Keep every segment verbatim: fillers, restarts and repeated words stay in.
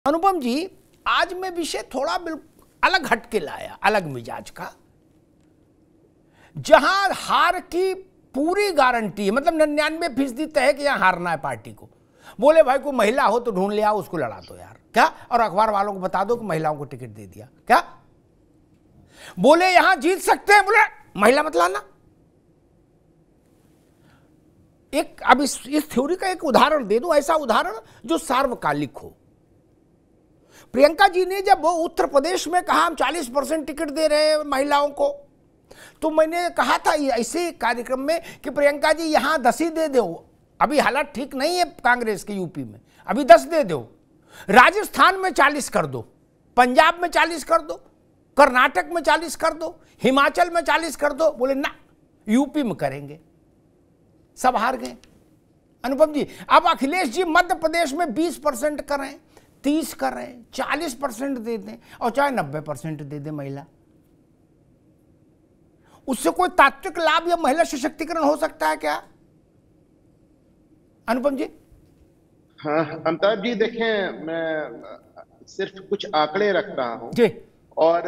अनुपम जी, आज मैं विषय थोड़ा बिल्कुल अलग हटके लाया, अलग मिजाज का, जहां हार की पूरी गारंटी है, मतलब निन्यानवे फीसदी तय है कि यहां हारना है पार्टी को। बोले भाई कोई महिला हो तो ढूंढ ले आओ, उसको लड़ा दो यार, क्या? और अखबार वालों को बता दो कि महिलाओं को टिकट दे दिया, क्या? बोले यहां जीत सकते हैं, बोले महिला मत लाना। एक अब इस इस थ्योरी का एक उदाहरण दे दूं, ऐसा उदाहरण जो सार्वकालिक हो। प्रियंका जी ने जब वो उत्तर प्रदेश में कहा हम चालीस परसेंट टिकट दे रहे हैं महिलाओं को, तो मैंने कहा था ऐसे कार्यक्रम में कि प्रियंका जी यहां दस ही दे दो, अभी हालात ठीक नहीं है कांग्रेस के यूपी में, अभी दस दे दो, राजस्थान में चालीस कर दो, पंजाब में चालीस कर दो, कर्नाटक में चालीस कर दो, हिमाचल में चालीस कर दो। बोले ना, यूपी में करेंगे। सब हार गए। अनुपम जी, अब अखिलेश जी मध्य प्रदेश में बीस परसेंट करें, तीस करें, चालीस परसेंट दे दें और चाहे नब्बे परसेंट दे दें महिला, उससे कोई तात्विक लाभ या महिला सशक्तिकरण हो सकता है क्या? अनुपम जी। हाँ अमिताभ जी, देखें, मैं सिर्फ कुछ आंकड़े रख रहा हूं जी, और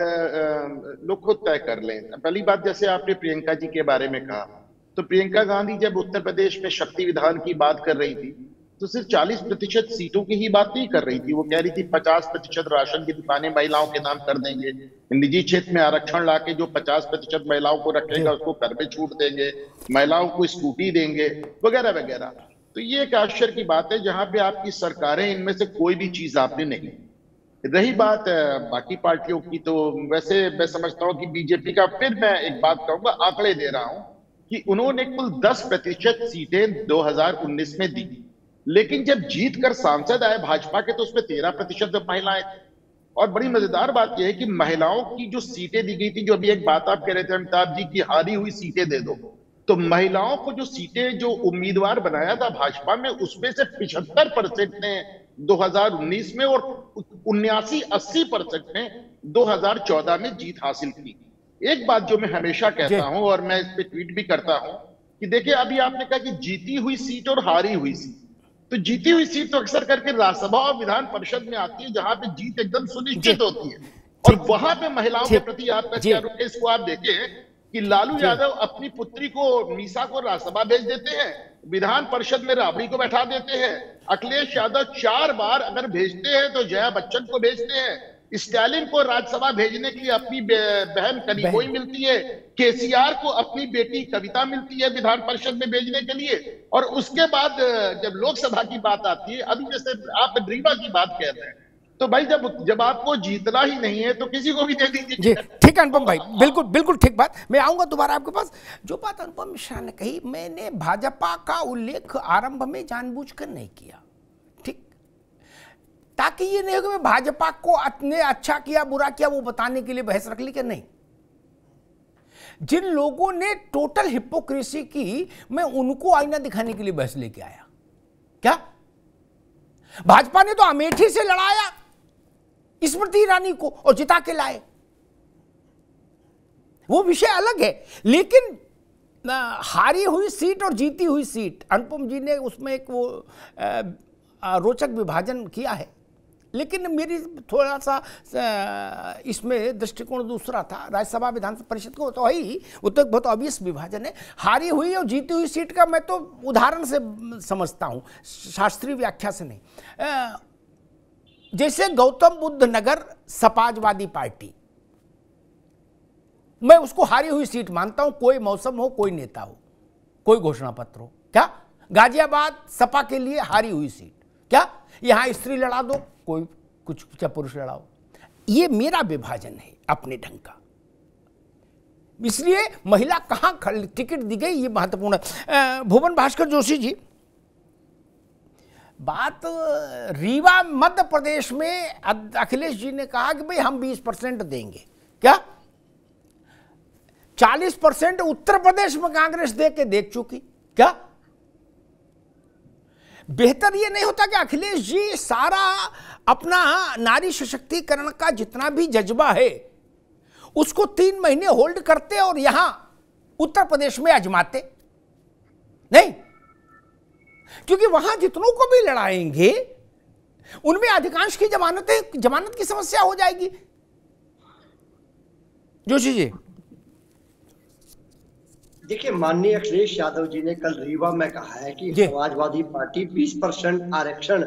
लोग खुद तय कर लें। पहली बात, जैसे आपने प्रियंका जी के बारे में कहा, तो प्रियंका गांधी जब उत्तर प्रदेश में शक्ति विधान की बात कर रही थी तो सिर्फ चालीस प्रतिशत सीटों की ही बात नहीं कर रही थी। वो कह रही थी पचास प्रतिशत राशन की दुकानें महिलाओं के नाम कर देंगे, निजी क्षेत्र में आरक्षण लाके जो पचास प्रतिशत महिलाओं को रखेगा उसको कर में छूट देंगे, महिलाओं को स्कूटी देंगे, वगैरह वगैरह। तो ये एक आश्चर्य की बात है जहां पे आपकी सरकारें, इनमें से कोई भी चीज आपने नहीं। रही बात बाकी पार्टियों की, तो वैसे मैं समझता हूं कि बीजेपी का, फिर मैं एक बात कहूंगा, आंकड़े दे रहा हूं कि उन्होंने कुल दस प्रतिशत सीटें दो हजार उन्नीस में दी, लेकिन जब जीत कर सांसद आए भाजपा के तो उसमें तेरह प्रतिशत महिलाएं थी। और बड़ी मजेदार बात यह है कि महिलाओं की जो सीटें दी गई थी, जो अभी एक बात आप कह रहे थे अमिताभ जी की हारी हुई सीटें दे दो, तो महिलाओं को जो सीटें, जो उम्मीदवार बनाया था भाजपा में, उसमें से पिछहत्तर परसेंट ने दो हजार उन्नीस में और उन्यासी अस्सी परसेंट ने दो हजार चौदह में जीत हासिल की। एक बात जो मैं हमेशा कहता हूं और मैं इस पे ट्वीट भी करता हूं कि देखिए, अभी आपने कहा कि जीती हुई सीट और हारी हुई सीट, तो जीती हुई सीट तो अक्सर करके राज्यसभा और विधान परिषद में आती है जहां पे जीत एकदम सुनिश्चित होती है, और वहां पे महिलाओं के प्रति आपका क्या रुख है, इसको आप देखें कि लालू यादव अपनी पुत्री को, मीसा को राज्यसभा भेज देते हैं, विधान परिषद में राबड़ी को बैठा देते हैं। अखिलेश यादव चार बार अगर भेजते हैं तो जया बच्चन को भेजते हैं, स्टालिन को राज्यसभा भेजने के लिए अपनी बहन कनिमोई मिलती है, केसीआर को अपनी बेटी कविता मिलती है विधान परिषद में भेजने के लिए, और उसके बाद जब लोकसभा की बात आती है, अभी जैसे आप रीवा की बात कह रहे हैं, तो भाई जब जब आपको जीतना ही नहीं है तो किसी को भी दे दीजिए। ठीक है अनुपम भाई, बिल्कुल बिल्कुल ठीक बात। मैं आऊंगा दोबारा आपके पास। जो बात अनुपम मिश्रा ने कही, मैंने भाजपा का उल्लेख आरंभ में जानबूझकर नहीं किया, ठीक, ताकि ये नहीं हो कि मैं भाजपा को ने अच्छा किया बुरा किया वो बताने के लिए बहस रख ली कि नहीं। जिन लोगों ने टोटल हिपोक्रेसी की, मैं उनको आईना दिखाने के लिए बहस लेके आया। क्या भाजपा ने तो अमेठी से लड़ाया स्मृति ईरानी को और जिता के लाए, वो विषय अलग है, लेकिन हारी हुई सीट और जीती हुई सीट, अनुपम जी ने उसमें एक वो रोचक विभाजन किया है, लेकिन मेरी थोड़ा सा इसमें दृष्टिकोण दूसरा था। राज्यसभा विधान परिषद को तो ही वो तो बहुत ऑब्वियस विभाजन है। हारी हुई और जीती हुई सीट का मैं तो उदाहरण से समझता हूं, शास्त्रीय व्याख्या से नहीं। जैसे गौतम बुद्ध नगर समाजवादी पार्टी, मैं उसको हारी हुई सीट मानता हूं, कोई मौसम हो, कोई नेता हो, कोई घोषणा पत्र हो। क्या गाजियाबाद सपा के लिए हारी हुई सीट, क्या यहां स्त्री लड़ा दो, कोई कुछ चाहे पुरुष लड़ाओ, ये मेरा विभाजन है अपने ढंग का। इसलिए महिला कहां टिकट दी गई ये महत्वपूर्ण है। भुवन भास्कर जोशी जी, बात रीवा मध्य प्रदेश में अखिलेश जी ने कहा कि भाई हम बीस परसेंट देंगे, क्या चालीस परसेंट उत्तर प्रदेश में कांग्रेस दे के देख चुकी, क्या बेहतर ये नहीं होता कि अखिलेश जी सारा अपना नारी सशक्तिकरण का जितना भी जज्बा है उसको तीन महीने होल्ड करते और यहां उत्तर प्रदेश में आजमाते? नहीं, क्योंकि वहां जितनों को भी लड़ाएंगे उनमें अधिकांश की जमानतें जमानत की समस्या हो जाएगी। जोशी जी, देखिए, माननीय अखिलेश यादव जी ने कल रीवा में कहा है कि समाजवादी पार्टी बीस परसेंट आरक्षण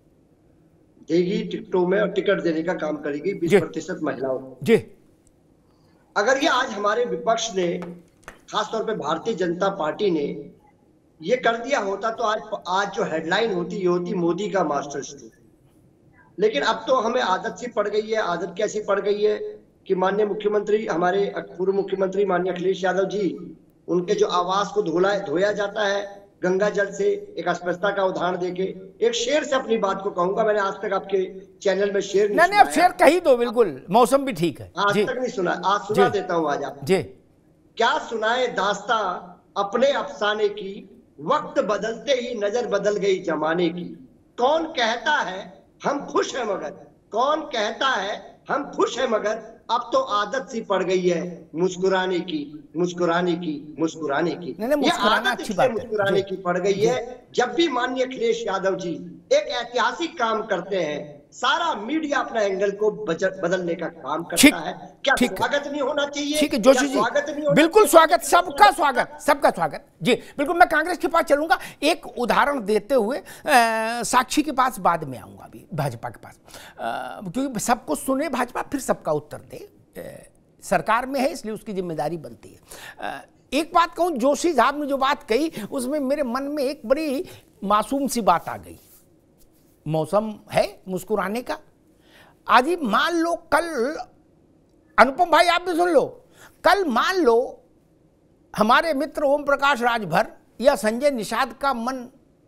देगी टिकटों में और टिकट देने का काम करेगी बीस प्रतिशत महिलाओं को। जी, अगर ये आज हमारे विपक्ष ने, खासतौर पे भारतीय जनता पार्टी ने ये कर दिया होता तो आज आज जो हेडलाइन होती ये होती मोदी का मास्टर स्ट्रोक। लेकिन अब तो हमें आदत सी पड़ गई है। आदत कैसी पड़ गई है कि माननीय मुख्यमंत्री, हमारे पूर्व मुख्यमंत्री माननीय अखिलेश यादव जी, उनके जो आवास को धोला धोया जाता है गंगा जल से, एक अस्पष्टता का उदाहरण देके। एक शेर से अपनी बात को कहूंगा, मैंने आज तक आपके चैनल में शेर नहीं, नहीं, अब शेर कही दो, बिल्कुल, मौसम भी ठीक है। आज तक नहीं सुना, आज सुना देता हूँ आज आप जी। क्या सुनाए दास्ता अपने अफसाने की, वक्त बदलते ही नजर बदल गई जमाने की। कौन कहता है हम खुश हैं मगर, कौन कहता है हम खुश हैं मगर, अब तो आदत सी पड़ गई है मुस्कुराने की, मुस्कुराने की, मुस्कुराने की। ये आदत इसलिए मुस्कुराने की पड़ गई है, जब भी माननीय अखिलेश यादव जी एक ऐतिहासिक काम करते हैं, सारा मीडिया अपना एंगल को बदलने का काम करता है। क्या स्वागत नहीं होना चाहिए? ठीक है जोशी जी, बिल्कुल स्वागत, सबका स्वागत, सबका स्वागत जी। बिल्कुल, मैं कांग्रेस के पास चलूंगा एक उदाहरण देते हुए। आ, साक्षी के पास बाद में आऊंगा, अभी भाजपा के पास, आ, क्योंकि सबको सुने भाजपा, फिर सबका उत्तर दे। आ, सरकार में है इसलिए उसकी जिम्मेदारी बनती है। आ, एक बात कहूं, जोशी साहब ने जो बात कही उसमें मेरे मन में एक बड़ी मासूम सी बात आ गई। मौसम है मुस्कुराने का। आज ही मान लो कल, अनुपम भाई आप भी सुन लो, कल मान लो हमारे मित्र ओम प्रकाश राजभर या संजय निषाद का मन,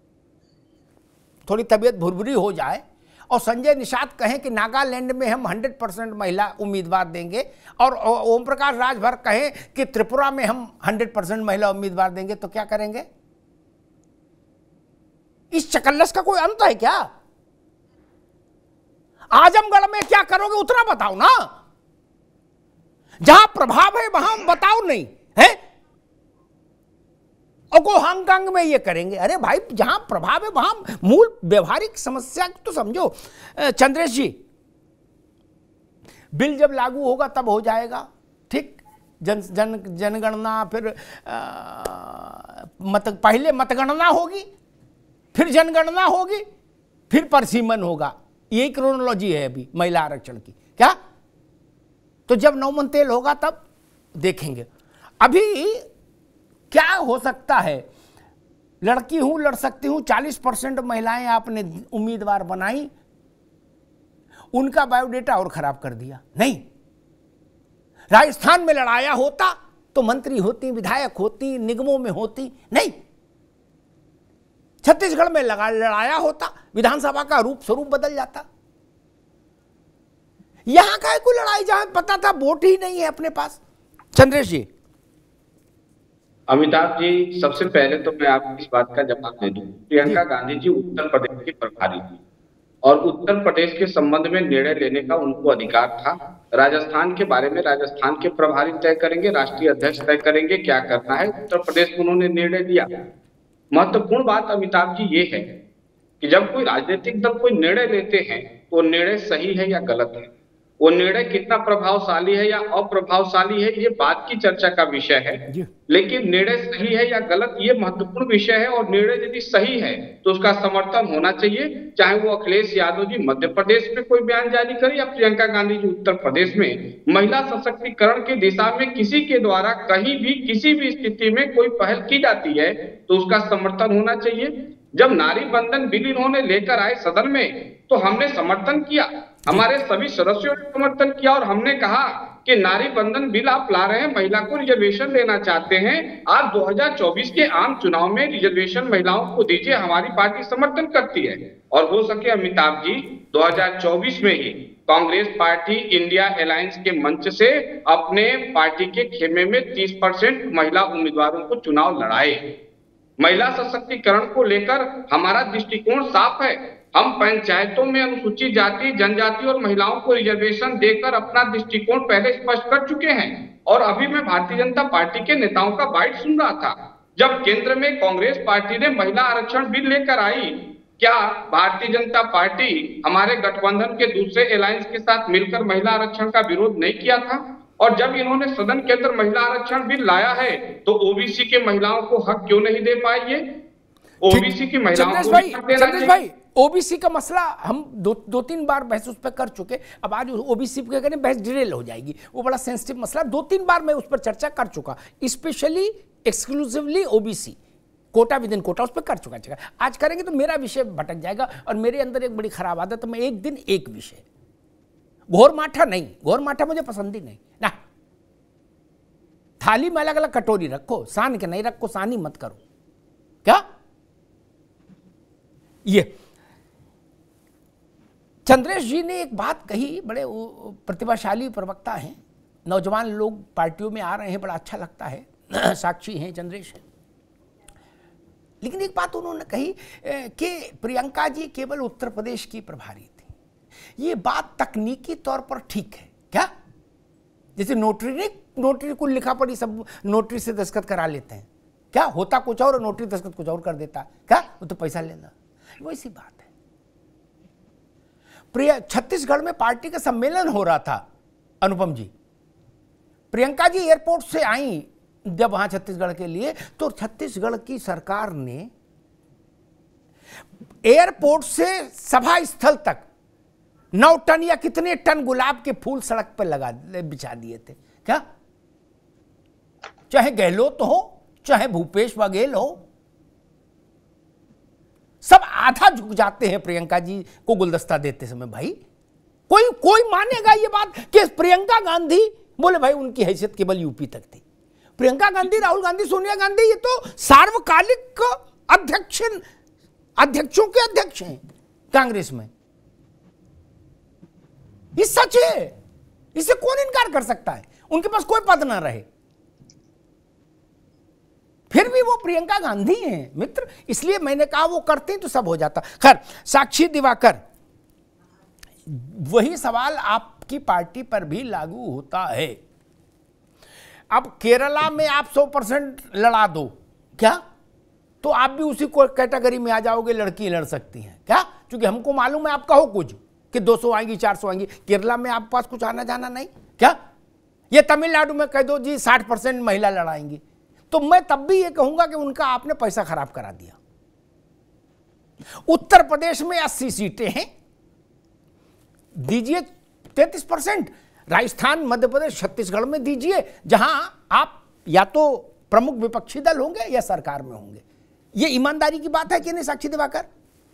थोड़ी तबीयत भुरभुरी हो जाए और संजय निषाद कहें कि नागालैंड में हम सौ परसेंट महिला उम्मीदवार देंगे, और ओम प्रकाश राजभर कहें कि त्रिपुरा में हम सौ परसेंट महिला उम्मीदवार देंगे, तो क्या करेंगे? इस चकल्लस का कोई अंत है क्या? आजमगढ़ में क्या करोगे उतना बताओ ना। जहां प्रभाव है वहां बताओ नहीं है, और को हांगकांग में ये करेंगे। अरे भाई, जहां प्रभाव है वहां मूल व्यवहारिक समस्या तो समझो। चंद्रेश जी, बिल जब लागू होगा तब हो जाएगा, ठीक। जन जन जनगणना, फिर आ, मत पहले मतगणना होगी, फिर जनगणना होगी, फिर परसीमन होगा। यही क्रोनोलॉजी है अभी महिला आरक्षण की। क्या? तो जब नौमन तेल होगा तब देखेंगे। अभी क्या हो सकता है? लड़की हूं, लड़ सकती हूं, चालीस परसेंट महिलाएं आपने उम्मीदवार बनाई, उनका बायोडेटा और खराब कर दिया। नहीं, राजस्थान में लड़ाया होता तो मंत्री होती, विधायक होती, निगमों में होती। नहीं, छत्तीसगढ़ में लगा लड़ाया होता, विधानसभा का रूप स्वरूप बदल जाता। यहां का कोई लड़ाई जहां पता था वोट ही नहीं है अपने पास। चंद्रेश जी। अमिताभ जी, सबसे पहले तो मैं आपको इस बात का जवाब दे दूं, प्रियंका गांधी जी उत्तर प्रदेश की प्रभारी थी और उत्तर प्रदेश के संबंध में निर्णय लेने का उनको अधिकार था। राजस्थान के बारे में राजस्थान के प्रभारी तय करेंगे, राष्ट्रीय अध्यक्ष तय करेंगे क्या करना है। उत्तर प्रदेश में उन्होंने निर्णय लिया। महत्वपूर्ण बात अमिताभ जी ये है कि जब कोई राजनीतिक दल कोई निर्णय लेते हैं तो निर्णय सही है या गलत है, वो निर्णय कितना प्रभावशाली है या अप्रभावशाली है, ये बात की चर्चा का विषय है। लेकिन निर्णय सही है या गलत ये महत्वपूर्ण विषय है, और निर्णय यदि सही है तो उसका समर्थन होना चाहिए। चाहे वो अखिलेश यादव जी मध्य प्रदेश में कोई बयान जारी करे या प्रियंका गांधी जी उत्तर प्रदेश में महिला सशक्तिकरण की दिशा में किसी के द्वारा कहीं भी किसी भी स्थिति में कोई पहल की जाती है तो उसका समर्थन होना चाहिए। जब नारी बंधन बिल इन्होंने लेकर आए सदन में तो हमने समर्थन किया, हमारे सभी सदस्यों ने समर्थन किया और हमने कहा कि नारी बंधन बिल आप ला रहे हैं, महिला को रिजर्वेशन देना चाहते हैं, आप दो हज़ार चौबीस के आम चुनाव में रिजर्वेशन महिलाओं को दीजिए, हमारी पार्टी समर्थन करती है। और हो सके अमिताभ जी दो हज़ार चौबीस में ही कांग्रेस पार्टी इंडिया अलायंस के मंच से अपने पार्टी के खेमे में तीस परसेंट महिला उम्मीदवारों को चुनाव लड़ाए। महिला सशक्तिकरण को लेकर हमारा दृष्टिकोण साफ है। हम पंचायतों में अनुसूचित जाति, जनजाति और महिलाओं को रिजर्वेशन देकर अपना दृष्टिकोण पहले स्पष्ट कर चुके हैं। और अभी मैं भारतीय जनता पार्टी के नेताओं का बाइट सुन रहा था, जब केंद्र में कांग्रेस पार्टी ने महिला आरक्षण बिल लेकर आई क्या भारतीय जनता पार्टी हमारे गठबंधन के दूसरे अलायंस के साथ मिलकर महिला आरक्षण का विरोध नहीं किया था? और जब इन्होंने सदन के अंदर महिला आरक्षण बिल लाया है तो ओबीसी के महिलाओं को हक क्यों नहीं दे पाई? ये ओबीसी की महिलाओं को भाई, चंद्रेश भाई, ओबीसी का मसला हम दो दो तीन बार बहस उस पर कर चुके। अब आज ओबीसी पे करें बहस डिटेल हो जाएगी, वो बड़ा सेंसिटिव मसला, दो तीन बार मैं उस पर चर्चा कर चुका, specially exclusively OBC quota with in quota उस पर कर चुका है। आज करेंगे तो मेरा विषय भटक जाएगा, और मेरे अंदर एक बड़ी खराब आदत है, मैं एक दिन एक विषय, घोर माठा नहीं, घोर माठा मुझे पसंद ही नहीं ना। थाली में अलग अलग कटोरी रखो, सान के नहीं रखो, सानी मत करो। क्या ये चंद्रेश जी ने एक बात कही, बड़े प्रतिभाशाली प्रवक्ता हैं, नौजवान लोग पार्टियों में आ रहे हैं, बड़ा अच्छा लगता है, साक्षी हैं, चंद्रेश हैं, लेकिन एक बात उन्होंने कही कि प्रियंका जी केवल उत्तर प्रदेश की प्रभारी थी। ये बात तकनीकी तौर पर ठीक है क्या? जैसे नोटरी ने नोटरी को लिखा पड़ी सब नोटरी से दस्तखत करा लेते हैं, क्या होता कुछ और नोटरी दस्तखत कुछ और कर देता, क्या वो तो पैसा लेना, वैसी बात है। प्रिय छत्तीसगढ़ में पार्टी का सम्मेलन हो रहा था, अनुपम जी, प्रियंका जी एयरपोर्ट से आई जब वहां छत्तीसगढ़ के लिए, तो छत्तीसगढ़ की सरकार ने एयरपोर्ट से सभा स्थल तक नौ टन या कितने टन गुलाब के फूल सड़क पर लगा बिछा दिए थे। क्या चाहे गहलोत हो चाहे भूपेश बघेल हो, सब आधा झुक जाते हैं प्रियंका जी को गुलदस्ता देते समय। भाई कोई कोई मानेगा ये बात कि प्रियंका गांधी, बोले भाई उनकी हैसियत केवल यूपी तक थी। प्रियंका गांधी, राहुल गांधी, सोनिया गांधी, ये तो सार्वकालिक अध्यक्ष अध्यक्षों के अध्यक्ष हैं कांग्रेस में, ये सच है, इससे कौन इनकार कर सकता है? उनके पास कोई पद ना रहे, फिर भी वो प्रियंका गांधी हैं मित्र, इसलिए मैंने कहा वो करते तो सब हो जाता। खैर, साक्षी दिवाकर, वही सवाल आपकी पार्टी पर भी लागू होता है। अब केरला में आप सौ परसेंट लड़ा दो क्या, तो आप भी उसी को कैटेगरी में आ जाओगे, लड़की लड़ सकती हैं क्या? क्योंकि हमको मालूम है आपका हो कुछ कि दो सौ आएंगी, चार सौ आएंगी, केरला में आपके पास कुछ आना जाना नहीं क्या? ये तमिलनाडु में कह दो जी साठ परसेंट महिला लड़ाएंगी, तो मैं तब भी ये कहूंगा कि उनका आपने पैसा खराब करा दिया। उत्तर प्रदेश में अस्सी सीटें हैं, दीजिए तैंतीस परसेंट, राजस्थान, मध्य प्रदेश, छत्तीसगढ़ में दीजिए, जहां आप या तो प्रमुख विपक्षी दल होंगे या सरकार में होंगे। ये ईमानदारी की बात है कि नहीं साक्षी दिवाकर?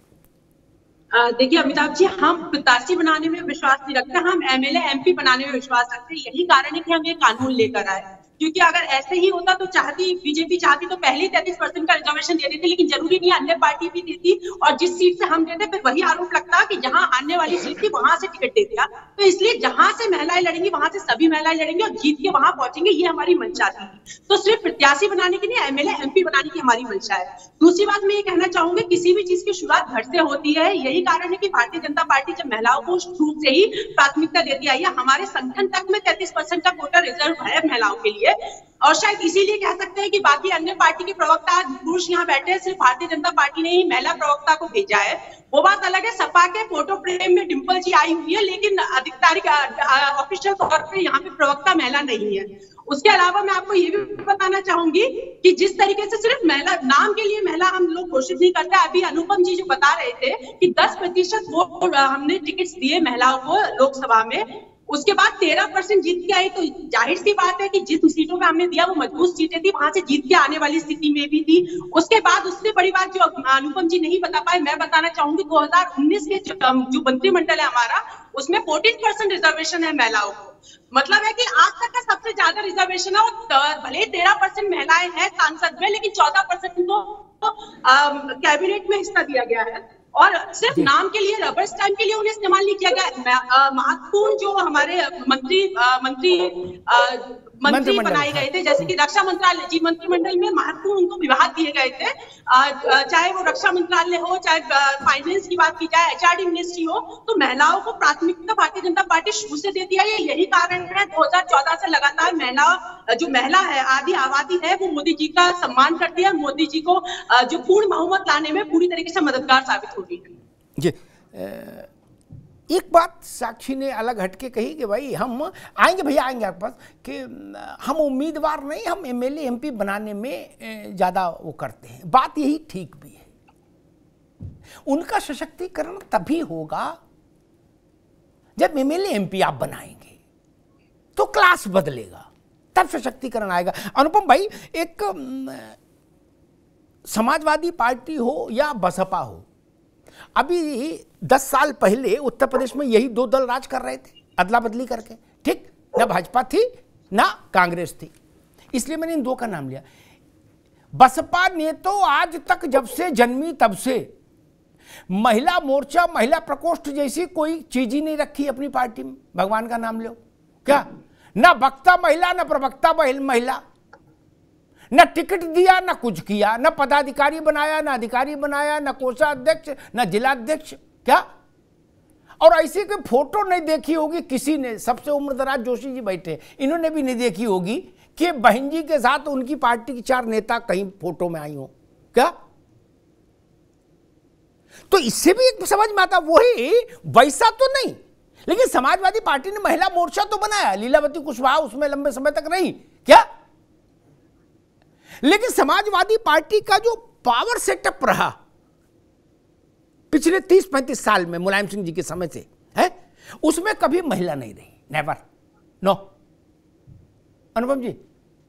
देखिए अमिताभ जी, हम प्रत्याशी बनाने में विश्वास नहीं रखते, हम एमएलए एमपी बनाने में विश्वास रखते हैं। यही कारण है कि हम ये कानून लेकर आए, क्योंकि अगर ऐसे ही होता तो चाहती बीजेपी चाहती तो पहले ही तैंतीस परसेंट का रिजर्वेशन दे देती, लेकिन जरूरी नहीं अन्य पार्टी भी देती, और जिस सीट से हम देते फिर वही आरोप लगता कि जहां आने वाली सीट थी वहां से टिकट दे दिया। तो इसलिए जहां से महिलाएं लड़ेंगी वहां से सभी महिलाएं लड़ेंगी और जीत के वहां पहुंचेंगे, ये हमारी मंशा थी। तो सिर्फ प्रत्याशी बनाने की नहीं, एमएलए एमपी बनाने की हमारी मंशा है। दूसरी बात मैं ये कहना चाहूंगी, किसी भी चीज की शुरुआत घर से होती है। यही कारण है कि भारतीय जनता पार्टी जब महिलाओं को शुरू से ही प्राथमिकता देती आई है, हमारे संगठन तक में तैंतीस परसेंट का कोटा रिजर्व है महिलाओं के लिए, और शायद इसीलिए कह सकते हैं कि बाकी अन्य पार्टी के प्रवक्ता पुरुष यहाँ बैठे हैं, सिर्फ भारतीय जनता पार्टी ने ही महिला प्रवक्ता को भेजा है। वो बात अलग है, सपा के फोटो फ्रेम में डिंपल जी आई हुई है, लेकिन आधिकारिक ऑफिशियल तौर पे यहाँ पे प्रवक्ता महिला नहीं है। उसके अलावा मैं आपको ये भी बताना चाहूंगी कि जिस तरीके से सिर्फ महिला नाम के लिए महिला हम लोग घोषित नहीं करते। अभी अनुपम जी जो बता रहे थे कि दस प्रतिशत वोट हमने टिकट्स दिए महिलाओं को लोकसभा में, उसके बाद तेरह परसेंट जीत के आई, तो जाहिर सी बात है कि जिस सीटों पे हमने दिया वो मजबूत सीटें थी, वहां से जीत के आने वाली स्थिति में भी थी। उसके बाद उससे बड़ी बात जो अनुपम जी नहीं बता पाए, मैं बताना चाहूंगी, दो हजार उन्नीस के जो मंत्रिमंडल है हमारा, उसमें चौदह परसेंट रिजर्वेशन है महिलाओं को। मतलब है कि आज तक का सबसे ज्यादा रिजर्वेशन है, और भले तेरह परसेंट महिलाएं हैं सांसद में, लेकिन चौदह परसेंट को कैबिनेट में हिस्सा दिया गया है, और सिर्फ नाम के लिए, रबर स्टैम्प के लिए उन्हें इस्तेमाल नहीं किया गया। महत्वपूर्ण जो हमारे मंत्री मंत्री मंत्री बनाए गए थे, जैसे कि रक्षा मंत्रालय जी मंत्रिमंडल में महत्वपूर्ण उनको विभाग दिए गए थे, चाहे वो रक्षा मंत्रालय हो, चाहे फाइनेंस की बात की जाए, एचआरडी मिनिस्ट्री हो, तो महिलाओं को प्राथमिकता भारतीय जनता पार्टी शुरू से देती है। यही कारण है दो हज़ार चौदह से लगातार महिला जो महिला है आधी आबादी है वो मोदी जी का सम्मान करती है, मोदी जी को जो पूर्ण बहुमत लाने में पूरी तरीके से मददगार साबित हो रही है। जी एक बात साक्षी ने अलग हटके कही कि भाई हम आएंगे भैया आएंगे आपके पास कि हम उम्मीदवार नहीं, हम एमएलए एमपी बनाने में ज़्यादा वो करते हैं। बात यही ठीक भी है। उनका सशक्तिकरण तभी होगा जब एमएलए एमपी आप बनाएंगे तो क्लास बदलेगा, तब सशक्तिकरण आएगा। अनुपम भाई, एक समाजवादी पार्टी हो या बसपा हो, अभी दस साल पहले उत्तर प्रदेश में यही दो दल राज कर रहे थे अदला बदली करके, ठीक ना, भाजपा थी ना कांग्रेस थी, इसलिए मैंने इन दो का नाम लिया। बसपा ने तो आज तक जब से जन्मी तब से महिला मोर्चा, महिला प्रकोष्ठ जैसी कोई चीज ही नहीं रखी अपनी पार्टी में। भगवान का नाम लो, क्या ना वक्ता महिला ना प्रवक्ता महिला, न टिकट दिया न कुछ किया, न पदाधिकारी बनाया न अधिकारी बनाया, न कोषाध्यक्ष न जिलाध्यक्ष, क्या। और ऐसी कोई फोटो नहीं देखी होगी किसी ने, सबसे उम्रदराज जोशी जी बैठे, इन्होंने भी नहीं देखी होगी कि बहन जी के साथ उनकी पार्टी की चार नेता कहीं फोटो में आई हो, क्या। तो इससे भी एक समझ में आता, वही वैसा तो नहीं, लेकिन समाजवादी पार्टी ने महिला मोर्चा तो बनाया, लीलावती कुशवाहा उसमें लंबे समय तक रही, क्या। लेकिन समाजवादी पार्टी का जो पावर सेटअप रहा पिछले तीस पैंतीस साल में मुलायम सिंह जी के समय से है, उसमें कभी महिला नहीं रही, नेवर, नो। अनुपम जी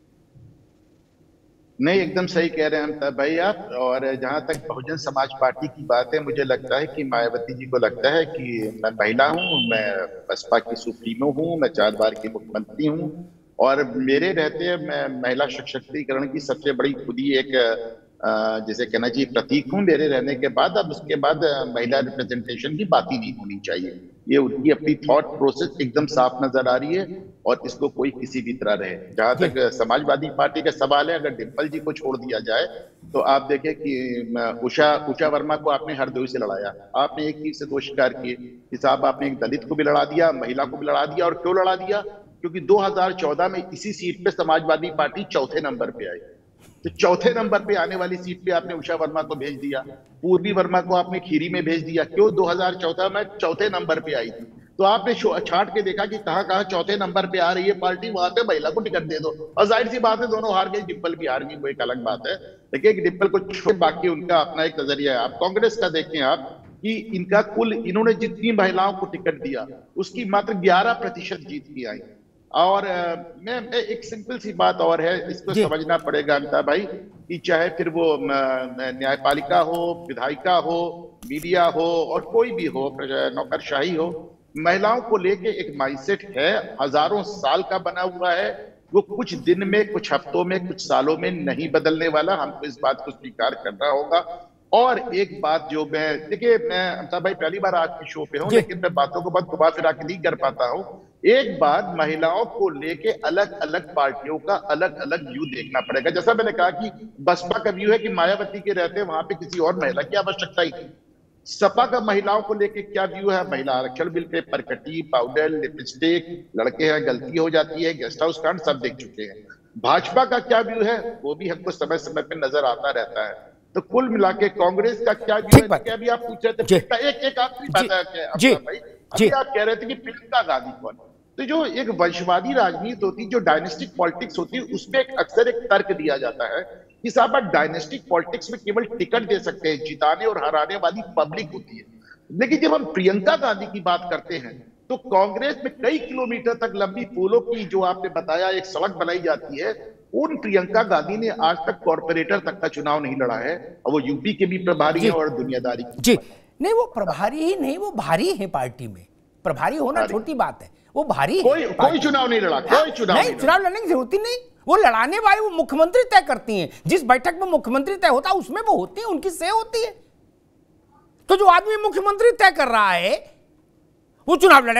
नहीं, एकदम सही कह रहे हैं भाई आप। और जहां तक बहुजन समाज पार्टी की बात है, मुझे लगता है कि मायावती जी को लगता है कि मैं महिला हूं, मैं बसपा की सुप्रीमो हूं, मैं चार बार की मुख्यमंत्री हूं, और मेरे रहते मैं महिला सशक्तिकरण की सबसे बड़ी खुद ही एक जैसे कहना चाहिए प्रतीक हूँ मेरे रहने के बाद। अब उसके बाद महिला रिप्रेजेंटेशन की बात ही नहीं होनी चाहिए। ये उनकी अपनी थॉट प्रोसेस एकदम साफ नजर आ रही है, और इसको कोई किसी भी तरह रहे। जहां तक समाजवादी पार्टी का सवाल है, अगर डिम्पल जी को छोड़ दिया जाए तो आप देखें कि उषा उषा वर्मा को आपने हरदोई से लड़ाया, आपने एक चीज से दो शिकार किए कि साहब आपने एक दलित को भी लड़ा दिया, महिला को भी लड़ा दिया। और क्यों लड़ा दिया? क्योंकि दो हज़ार चौदह में इसी सीट पे समाजवादी पार्टी चौथे नंबर पे आई, तो चौथे नंबर पे आने वाली सीट पे आपने उषा वर्मा को भेज दिया, पूर्वी वर्मा को आपने खीरी में भेज दिया। क्यों? दो हज़ार चौदह में चौथे नंबर पे आई थी, तो आपने छाट के देखा कि कहां कहां चौथे नंबर पे आ रही है पार्टी, वहां पे महिला को टिकट दे दो। और जाहिर सी बात है दोनों हार गई, डिम्पल भी हार गई, वो एक अलग बात है। लेकिन डिम्पल को छोड़ बाकी उनका अपना एक नजरिया है। आप कांग्रेस का देखें आप कि इनका कुल इन्होंने जितनी महिलाओं को टिकट दिया उसकी मात्र ग्यारह प्रतिशत जीत की आई। और मैं एक सिंपल सी बात और है, इसको समझना पड़ेगा अमिताभ भाई, कि चाहे फिर वो न्यायपालिका हो, विधायिका हो, मीडिया हो और कोई भी हो, नौकरशाही हो, महिलाओं को लेके एक माइंडसेट है, हजारों साल का बना हुआ है। वो कुछ दिन में, कुछ हफ्तों में, कुछ सालों में नहीं बदलने वाला। हमको इस बात को स्वीकार करना होगा। और एक बात जो मैं देखिए, मैं अमिताभ भाई पहली बार आपके शो पे हूँ, लेकिन मैं बातों को बहुत घुमा फिरा के नहीं कर पाता हूँ। एक बात, महिलाओं को लेके अलग अलग पार्टियों का अलग अलग व्यू देखना पड़ेगा। जैसा मैंने कहा कि बसपा का व्यू है कि मायावती के रहते वहां पे किसी और महिला की आवश्यकता ही थी। सपा का महिलाओं को लेके क्या व्यू है? महिला आरक्षण बिल पे परकटी, पाउडर, लिपस्टिक, लड़के हैं, गलती हो जाती है, गेस्ट हाउस कांड सब देख चुके हैं। भाजपा का क्या व्यू है वो भी हमको समय समय पे नजर आता रहता है। तो कुल मिला के कांग्रेस का क्या व्यू है? क्या भी आप पूछ रहे थे, एक एक आखिरी बात है भाई, अभी आप कह रहे थे कि प्रियंका गांधी कौन? तो जो एक वंशवादी राजनीति होती है, जो डायनेस्टिक पॉलिटिक्स होती है, उसमें एक अक्सर एक तर्क दिया जाता है कि साहब आप डायनेस्टिक पॉलिटिक्स में केवल टिकट दे सकते हैं, जिताने और हराने वाली पब्लिक होती है। लेकिन जब हम प्रियंका गांधी की बात करते हैं तो कांग्रेस में कई किलोमीटर तक लंबी फूलों की, जो आपने बताया, एक सड़क बनाई जाती है। उन प्रियंका गांधी ने आज तक कॉर्पोरेटर तक का चुनाव नहीं लड़ा है, और वो यूपी के भी प्रभारी है और दुनियादारी जी नहीं, वो प्रभारी ही नहीं, वो भारी है पार्टी में। प्रभारी होना छोटी बात है, वो भारी कोई है। कोई चुनाव नहीं लड़ा, कोई चुनाव नहीं, चुनाव लड़ने की जरूरत ही नहीं। वो लड़ाने वाले वो मुख्यमंत्री तय करती हैं। जिस बैठक में मुख्यमंत्री तय होता है उसमें वो होती है, उनकी से होती है। तो जो आदमी मुख्यमंत्री तय कर रहा है वो चुनाव लड़ेगा?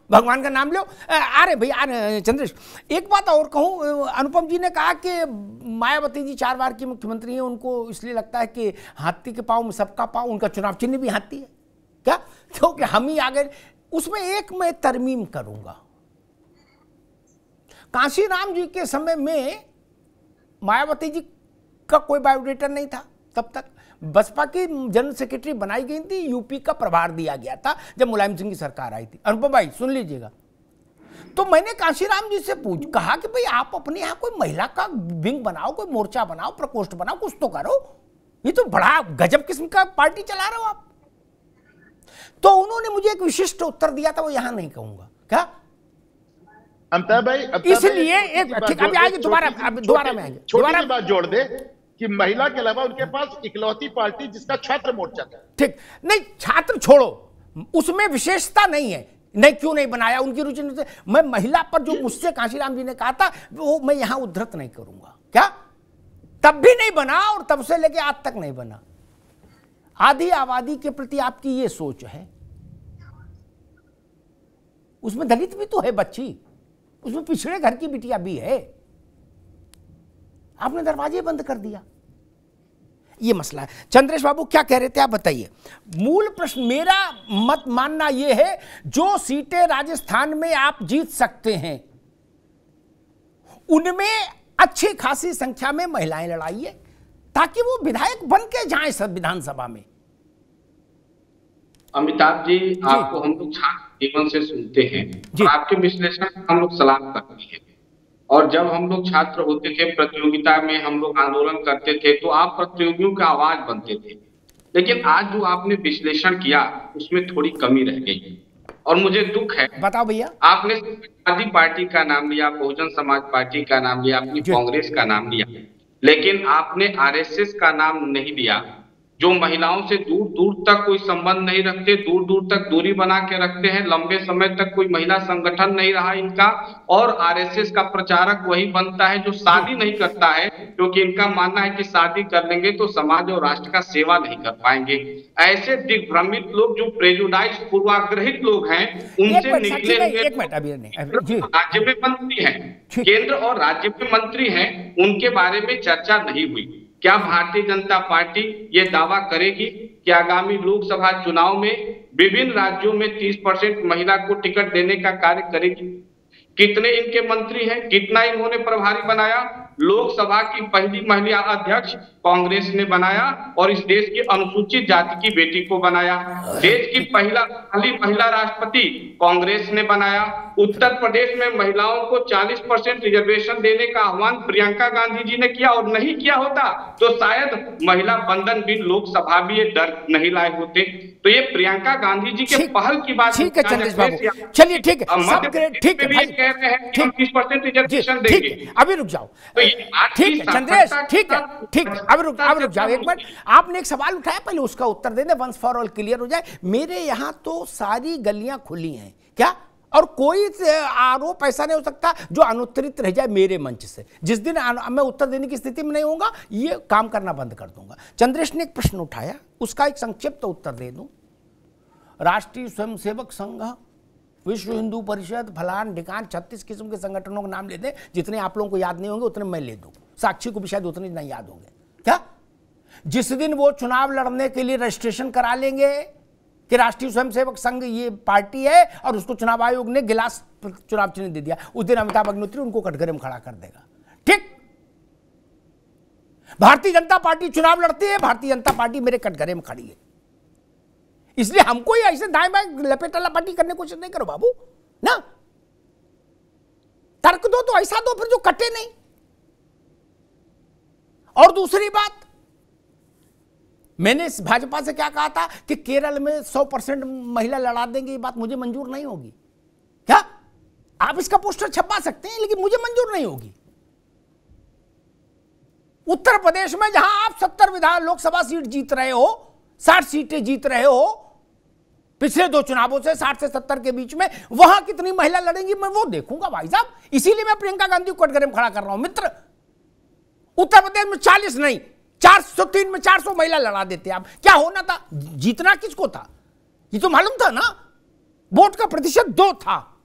भगवान का नाम लो। आ रहे भैया, आ रहे चंद्रेश। एक बात और कहूँ, अनुपम जी ने कहा कि मायावती जी चार बार की मुख्यमंत्री हैं, उनको इसलिए लगता है कि हाथी के पाँव में सबका पाँव, उनका चुनाव चिन्ह भी हाथी है क्या, क्योंकि हम ही आगे। उसमें एक मैं तरमीम करूंगा, कांशीराम जी के समय में मायावती जी का कोई बायोडेटा नहीं था, तब तक बसपा की जनरल सेक्रेटरी बनाई गई थी, यूपी का प्रभार दिया गया था जब मुलायम सिंह की सरकार आई थी। अनुपम भाई सुन लीजिएगा, तो मैंने कांशीराम जी से पूछ कहा कि भाई आप अपने यहाँ कोई महिला का विंग बनाओ, कोई मोर्चा बनाओ, प्रकोष्ठ बनाओ, कुछ तो करो, ये तो बड़ा गजब किस्म का पार्टी चला रहे हो आप। तो उन्होंने मुझे एक विशिष्ट उत्तर दिया था, वो यहां नहीं कहूंगा क्या, अमिताभ भाई। इसलिए एक ठीक, अभी आएंगे दोबारा, दोबारा में आएंगे, दोबारा बात जोड़ दे कि महिला के अलावा उनके पास इकलौती पार्टी जिसका छात्र मोर्चा था। ठीक, नहीं छात्र छोड़ो, उसमें विशेषता नहीं है, नहीं क्यों नहीं बनाया, उनकी रुचि नहीं थी। मैं महिला पर जो मुझसे कांशीराम जी ने कहा था वो मैं यहां उद्धृत नहीं करूंगा क्या, तब भी नहीं बना और तब से लेके आज तक नहीं बना। आधी आबादी के प्रति आपकी ये सोच है, उसमें दलित भी तो है बच्ची, उसमें पिछड़े घर की बिटिया भी है, आपने दरवाजे बंद कर दिया, ये मसला है। चंद्रेश बाबू क्या कह रहे थे आप बताइए। मूल प्रश्न मेरा मत मानना यह है, जो सीटें राजस्थान में आप जीत सकते हैं उनमें अच्छी खासी संख्या में महिलाएं लड़ाइए, ताकि वो विधायक बन के जाए सब विधानसभा में। अमिताभ जी, जी आपको हम लोग छात्र जीवन से सुनते हैं, आपके विश्लेषण हम लोग सलाम करते हैं, और जब हम लोग छात्र होते थे, प्रतियोगिता में हम लोग आंदोलन करते थे, तो आप प्रतियोगियों का आवाज बनते थे। लेकिन आज जो आपने विश्लेषण किया उसमें थोड़ी कमी रह गई, और मुझे दुख है। बताओ भैया। आपने समाजवादी पार्टी का नाम लिया, बहुजन समाज पार्टी का नाम लिया, आपने कांग्रेस का नाम लिया, लेकिन आपने आरएसएस का नाम नहीं लिया, जो महिलाओं से दूर दूर तक कोई संबंध नहीं रखते, दूर दूर तक दूरी बना के रखते हैं, लंबे समय तक कोई महिला संगठन नहीं रहा इनका, और आरएसएस का प्रचारक वही बनता है जो शादी नहीं करता है, क्योंकि इनका मानना है कि शादी कर लेंगे तो समाज और राष्ट्र का सेवा नहीं कर पाएंगे। ऐसे दिग्भ्रमित लोग, जो प्रेजुडाइज पूर्वाग्रहित लोग हैं, उनसे निकले हुए राज्य में मंत्री हैं, केंद्र और राज्य में मंत्री हैं, उनके बारे में चर्चा नहीं हुई। क्या भारतीय जनता पार्टी ये दावा करेगी कि आगामी लोकसभा चुनाव में विभिन्न राज्यों में तीस परसेंट महिला को टिकट देने का कार्य करेगी? कितने इनके मंत्री हैं, कितना इन्होंने प्रभारी बनाया? लोकसभा की पहली महिला अध्यक्ष कांग्रेस ने बनाया, और इस देश की अनुसूचित जाति की बेटी को बनाया। देश की पहला पहली महिला राष्ट्रपति कांग्रेस ने बनाया। उत्तर प्रदेश में महिलाओं को चालीस परसेंट रिजर्वेशन देने का आह्वान प्रियंका गांधी जी ने किया, और नहीं किया होता तो शायद महिला बंधन बिल लोकसभा भी ये दर्ज नहीं लाए होते। तो ये प्रियंका गांधी जी के पहल की बात। ठीक है चंद्रेश बाबू, चलिए ठीक है, सब ठीक है भाई, कह रहे हैं कि तीस परसेंट रिजर्वेशन देंगे। अभी रुक जाओ, ठीक है चंद्रेश, ठीक है, ठीक, अब रुक अब रुक जाओ एक मिनट। आपने एक सवाल उठाया, पहले उसका उत्तर दे दे, वंस फॉर ऑल क्लियर हो जाए। मेरे यहां तो सारी गलियां खुली हैं क्या, और कोई आरोप ऐसा नहीं हो सकता जो अनुत्तरित रह जाए मेरे मंच से। जिस दिन मैं उत्तर देने की स्थिति में नहीं होऊंगा, ये काम करना बंद कर दूंगा। चंद्रेश ने एक प्रश्न उठाया, उसका एक संक्षिप्त तो उत्तर दे दूं। राष्ट्रीय स्वयंसेवक संघ, विश्व हिंदू परिषद, फलान ढिकान, छत्तीस किस्म के संगठनों के नाम ले दें, जितने आप लोगों को याद नहीं होंगे उतने मैं ले दूं। साक्षी को भी शायद उतने नहीं याद होंगे क्या। जिस दिन वो चुनाव लड़ने के लिए रजिस्ट्रेशन करा लेंगे कि राष्ट्रीय स्वयंसेवक संघ ये पार्टी है और उसको चुनाव आयोग ने गिलास चुनाव चिन्ह दे दिया, उस दिन अमिताभ अग्निहोत्री उनको कटघरे में खड़ा कर देगा। ठीक, भारतीय जनता पार्टी चुनाव लड़ती है, भारतीय जनता पार्टी मेरे कटघरे में खड़ी है, इसलिए हमको ऐसे दाएं बाएं लपेटा लपाटी करने की कोशिश नहीं करो बाबू ना। तर्क दो तो ऐसा दो फिर जो कटे नहीं। और दूसरी बात, मैंने भाजपा से क्या कहा था कि केरल में सौ परसेंट महिला लड़ा देंगे, ये बात मुझे मंजूर नहीं होगी क्या। आप इसका पोस्टर छपा सकते हैं, लेकिन मुझे मंजूर नहीं होगी। उत्तर प्रदेश में जहां आप सत्तर विधान लोकसभा सीट जीत रहे हो, साठ सीटें जीत रहे हो पिछले दो चुनावों से, साठ से सत्तर के बीच में, वहां कितनी महिला लड़ेंगी मैं वो देखूंगा भाई साहब। इसीलिए मैं प्रियंका गांधी को कटघरे में खड़ा कर रहा हूं मित्र। उत्तर प्रदेश में चालीस नहीं, चार सौ तीन में चार सौ महिला लड़ा देते आप, क्या होना था? जीतना किसको था? ये तो मालूम था ना, वोट का प्रतिशत दो था,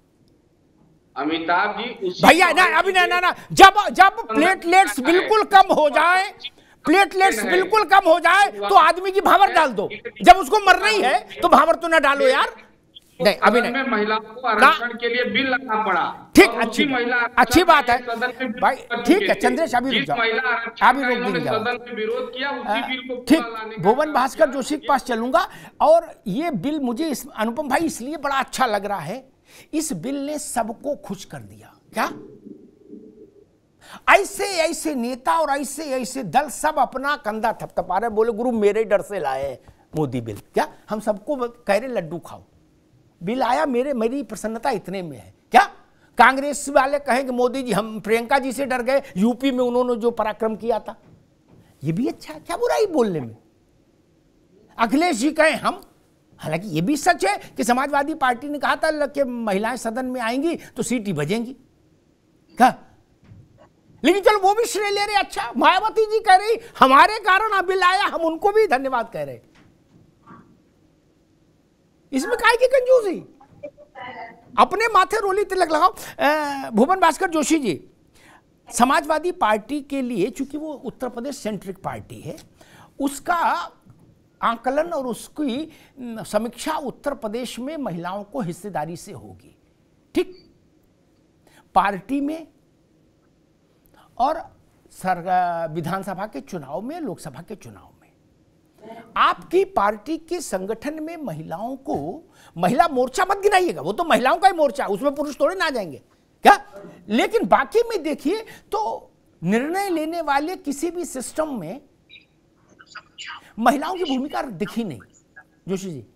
अमिताभ जी उसी भैया ना अभी ना ना ना जब जब प्लेटलेट्स बिल्कुल कम हो जाए, प्लेटलेट्स बिल्कुल कम हो जाए तो आदमी की भावर डाल दो। जब उसको मरना ही है तो भावर तो ना डालो यार। नहीं अभी नहीं, महिलाओं को आरक्षण के लिए बिल लाना पड़ा। ठीक, अच्छी अच्छी बात है भाई, ठीक है चंद्रेश अभी रुक जाओ, अभी रोक देंगे सदन में विरोध किया उसी बिल को ठीक। भुवन भास्कर जोशी के पास चलूंगा। और ये बिल मुझे इस अनुपम भाई इसलिए बड़ा अच्छा लग रहा है, इस बिल ने सबको खुश कर दिया। क्या ऐसे ऐसे नेता और ऐसे ऐसे दल सब अपना कंधा थपथपा रहे, बोले गुरु मेरे डर से लाए मोदी बिल। क्या हम सबको कह रहे लड्डू खाओ, बिल आया मेरे मेरी प्रसन्नता इतने में है। क्या कांग्रेस वाले कहें कि मोदी जी हम प्रियंका जी से डर गए, यूपी में उन्होंने जो पराक्रम किया था, ये भी अच्छा है, क्या बुराई बोलने में। अखिलेश जी कहें हम, हालांकि ये भी सच है कि समाजवादी पार्टी ने कहा था कि महिलाएं सदन में आएंगी तो सीट ही बजेंगी। क्या लेकिन चलो वो भी श्रेय ले रहे। अच्छा मायावती जी कह रही हमारे कारण अब बिल आया, हम उनको भी धन्यवाद कह रहे। इसमें काहे की कंजूसी, अपने माथे रोली तिलक लगाओ। भुवन भास्कर जोशी जी, समाजवादी पार्टी के लिए चूंकि वो उत्तर प्रदेश सेंट्रिक पार्टी है, उसका आकलन और उसकी समीक्षा उत्तर प्रदेश में महिलाओं को हिस्सेदारी से होगी। ठीक, पार्टी में और विधानसभा के चुनाव में, लोकसभा के चुनाव में आपकी पार्टी के संगठन में महिलाओं को, महिला मोर्चा मत गिनाइएगा, वो तो महिलाओं का ही मोर्चा, उसमें पुरुष थोड़े ना जाएंगे क्या। लेकिन बाकी में देखिए तो निर्णय लेने वाले किसी भी सिस्टम में महिलाओं की भूमिका दिखी नहीं। जोशी जी।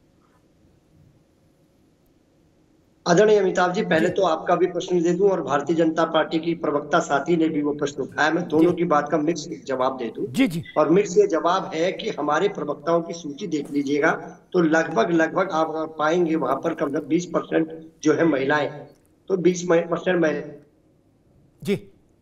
आदरणीय अमिताभ जी, पहले तो आपका भी प्रश्न दे दूं और भारतीय जनता पार्टी की प्रवक्ता साथी ने भी वो प्रश्न उठाया, मैं दोनों की बात का मिक्स जवाब दे दूं। जी जी। और मिक्स ये जवाब है कि हमारे प्रवक्ताओं की सूची देख लीजिएगा तो लगभग लगभग आप पाएंगे वहां पर कम से कम बीस परसेंट जो है महिलाएं, तो बीस परसेंट महिला जी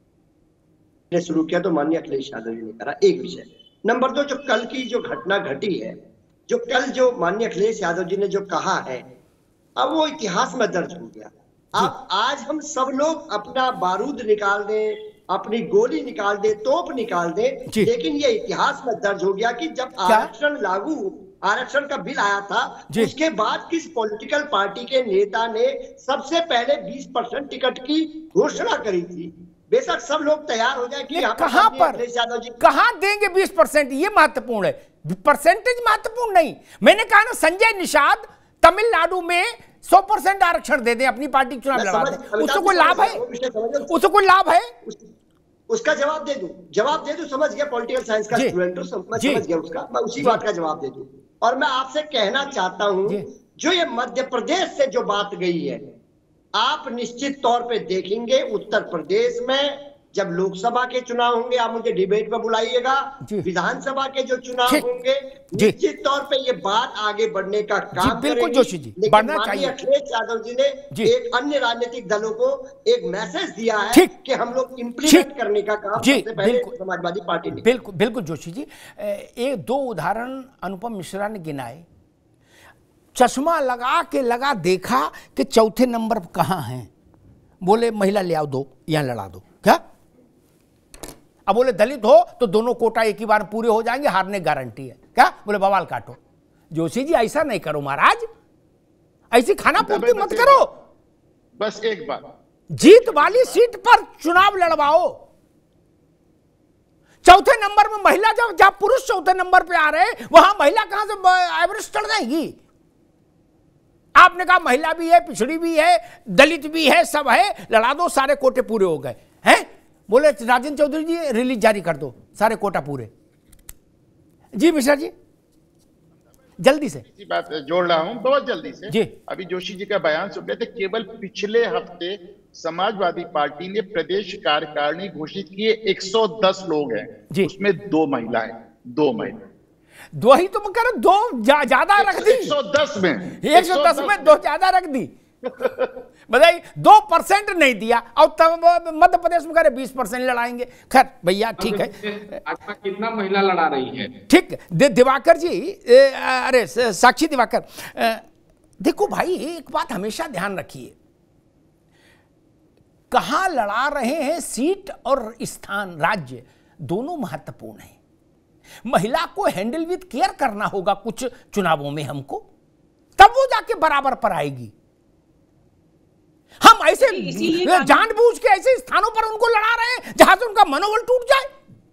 ने शुरू किया तो माननीय अखिलेश यादव जी ने करा। एक विषय। नंबर दो, जो कल की जो घटना घटी है, जो कल जो माननीय अखिलेश यादव जी ने जो कहा है, अब वो इतिहास में दर्ज हो गया। अब आज हम सब लोग अपना बारूद निकाल दें, अपनी गोली निकाल दे, तोप निकाल दे, लेकिन ये इतिहास में दर्ज हो गया कि जब आरक्षण लागू आरक्षण का बिल आया था उसके बाद किस पॉलिटिकल पार्टी के नेता ने सबसे पहले बीस परसेंट टिकट की घोषणा करी थी। बेशक सब लोग तैयार हो जाए कि कहां पर कहां देंगे बीस परसेंट, ये महत्वपूर्ण है, परसेंटेज महत्वपूर्ण नहीं। मैंने कहा ना संजय निषाद तमिलनाडु में सौ परसेंट आरक्षण दे दें, अपनी पार्टी चुनाव लड़ा दें, उससे कोई लाभ है? उससे कोई लाभ है? उसका जवाब दे दूं, जवाब दे दूं, समझ गया, पॉलिटिकल साइंस का स्टूडेंट हूं, समझ गया उसका, मैं उसी बात का जवाब दे दूं। और मैं आपसे कहना चाहता हूं, जो ये मध्य प्रदेश से जो बात गई है, आप निश्चित तौर पे देखेंगे उत्तर प्रदेश में जब लोकसभा के चुनाव होंगे, आप मुझे डिबेट में बुलाइएगा, विधानसभा के जो चुनाव होंगे, निश्चित तौर पे ये बात आगे बढ़ने का काम बिल्कुल जोशी जी, बढ़ना चाहिए। अखिलेश यादव जी ने एक अन्य राजनीतिक दलों को एक मैसेज दिया है कि हम लोग इम्प्लीमेंट करने का काम सबसे पहले समाजवादी पार्टी ने। बिल्कुल बिल्कुल जोशी जी, एक दो उदाहरण अनुपम मिश्रा ने गिनाए, चश्मा लगा के लगा देखा कि चौथे नंबर पर कहां हैं, बोले महिला ले आओ दो, यहां लड़ा दो। क्या अब बोले दलित हो तो दोनों कोटा एक ही बार पूरे हो जाएंगे, हारने गारंटी है। क्या बोले बवाल काटो। जोशी जी ऐसा नहीं करो महाराज, ऐसी खाना पूर्ति मत करो। बस एक बात, जीत वाली सीट पर चुनाव लड़वाओ। चौथे नंबर में महिला, जब जब पुरुष चौथे नंबर पे आ रहे, वहां महिला कहां से एवरेस्ट चढ़ जाएगी? आपने कहा महिला भी है, पिछड़ी भी है, दलित भी है, सब है, लड़ा दो, सारे कोटे पूरे हो गए हैं। बोले राजेंद्र चौधरी जी रिलीज जारी कर दो, सारे कोटा पूरे। जी मिश्रा जी जल्दी से इसी बात जोड़ रहा हूं, बहुत जल्दी से जी। अभी जोशी जी का बयान सुन रहे थे, केवल पिछले हफ्ते समाजवादी पार्टी ने प्रदेश कार्यकारिणी घोषित किए एक सौ दस लोग हैं, उसमें दो महिलाएं, दो महिला दो ही तो कर दो जा, ज्यादा रख दी, एक सौ दस में एक सौ दस में दो ज्यादा रख दी। बताइए, दो परसेंट नहीं दिया और तब मध्य प्रदेश में करे बीस परसेंट लड़ाएंगे। खैर भैया ठीक है, कितना महिला लड़ा रही है। ठीक दि, दिवाकर जी, ए, अरे साक्षी दिवाकर, देखो भाई एक बात हमेशा ध्यान रखिए, कहां लड़ा रहे हैं सीट और स्थान, राज्य दोनों महत्वपूर्ण हैं। महिला को हैंडल विद केयर करना होगा कुछ चुनावों में हमको, तब वो जाके बराबर पर आएगी। हम ऐसे जानबूझ के ऐसे स्थानों पर उनको लड़ा रहे हैं जहां से उनका मनोबल टूट जाए।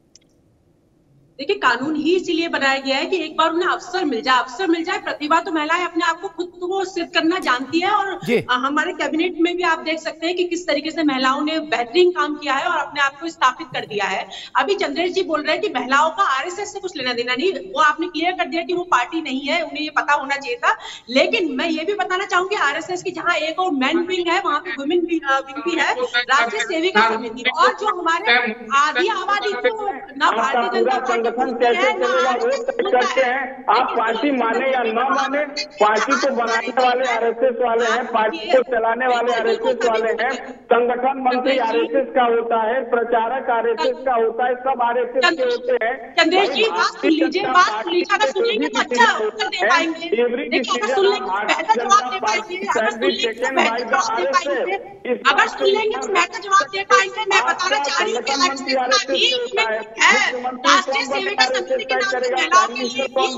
देखिए, कानून ही इसीलिए बनाया गया है कि एक बार उन्हें अवसर मिल जाए, अवसर मिल जाए। प्रतिभा तो महिलाएं अपने आप को खुद को सिद्ध करना जानती है, और हमारे कैबिनेट में भी आप देख सकते हैं कि किस तरीके से महिलाओं ने बेहतरीन काम किया है और अपने आप को स्थापित कर दिया है। अभी चंद्रेश जी बोल रहे हैं कि महिलाओं का आरएसएस से कुछ लेना देना नहीं, वो आपने क्लियर कर दिया कि वो पार्टी नहीं है, उन्हें ये पता होना चाहिए था। लेकिन मैं ये भी बताना चाहूंगी, आरएसएस की जहाँ एक और मैन विंग है, वहां पे वुमेन विंग भी है, राज्य सेविका समिति, और जो हमारे आधी आबादी को ना भारतीय जनता पार्टी कैसे चलेगा वो तय करते हैं। आप पार्टी माने या न माने, पार्टी को बनाने वाले आरएसएस वाले हैं, पार्टी को चलाने वाले आरएसएस वाले हैं, संगठन मंत्री आरएसएस का होता है, प्रचारक आरएसएस का होता है, सब आरएसएस के होते हैं। चंद्रेश जी बात सुन लीजिए, बात सुन लीजिए, अगर सुनेंगे तो अच्छा उत्तर दे पाएंगे। देखिए, अगर सुन लेंगे तो बेहतर जवाब दे पाएंगे, अगर सुन लेंगे तो बेहतर जवाब दे पाएंगे, अगर सुन लेंगे तो बेहतर जवाब दे पाएंगे। मैं बताना चाह रही हूँ कि आरएसएस का भी उसमें है, राष्ट्रीय सेविका समिति के नाम से महिलाओं के लिए भी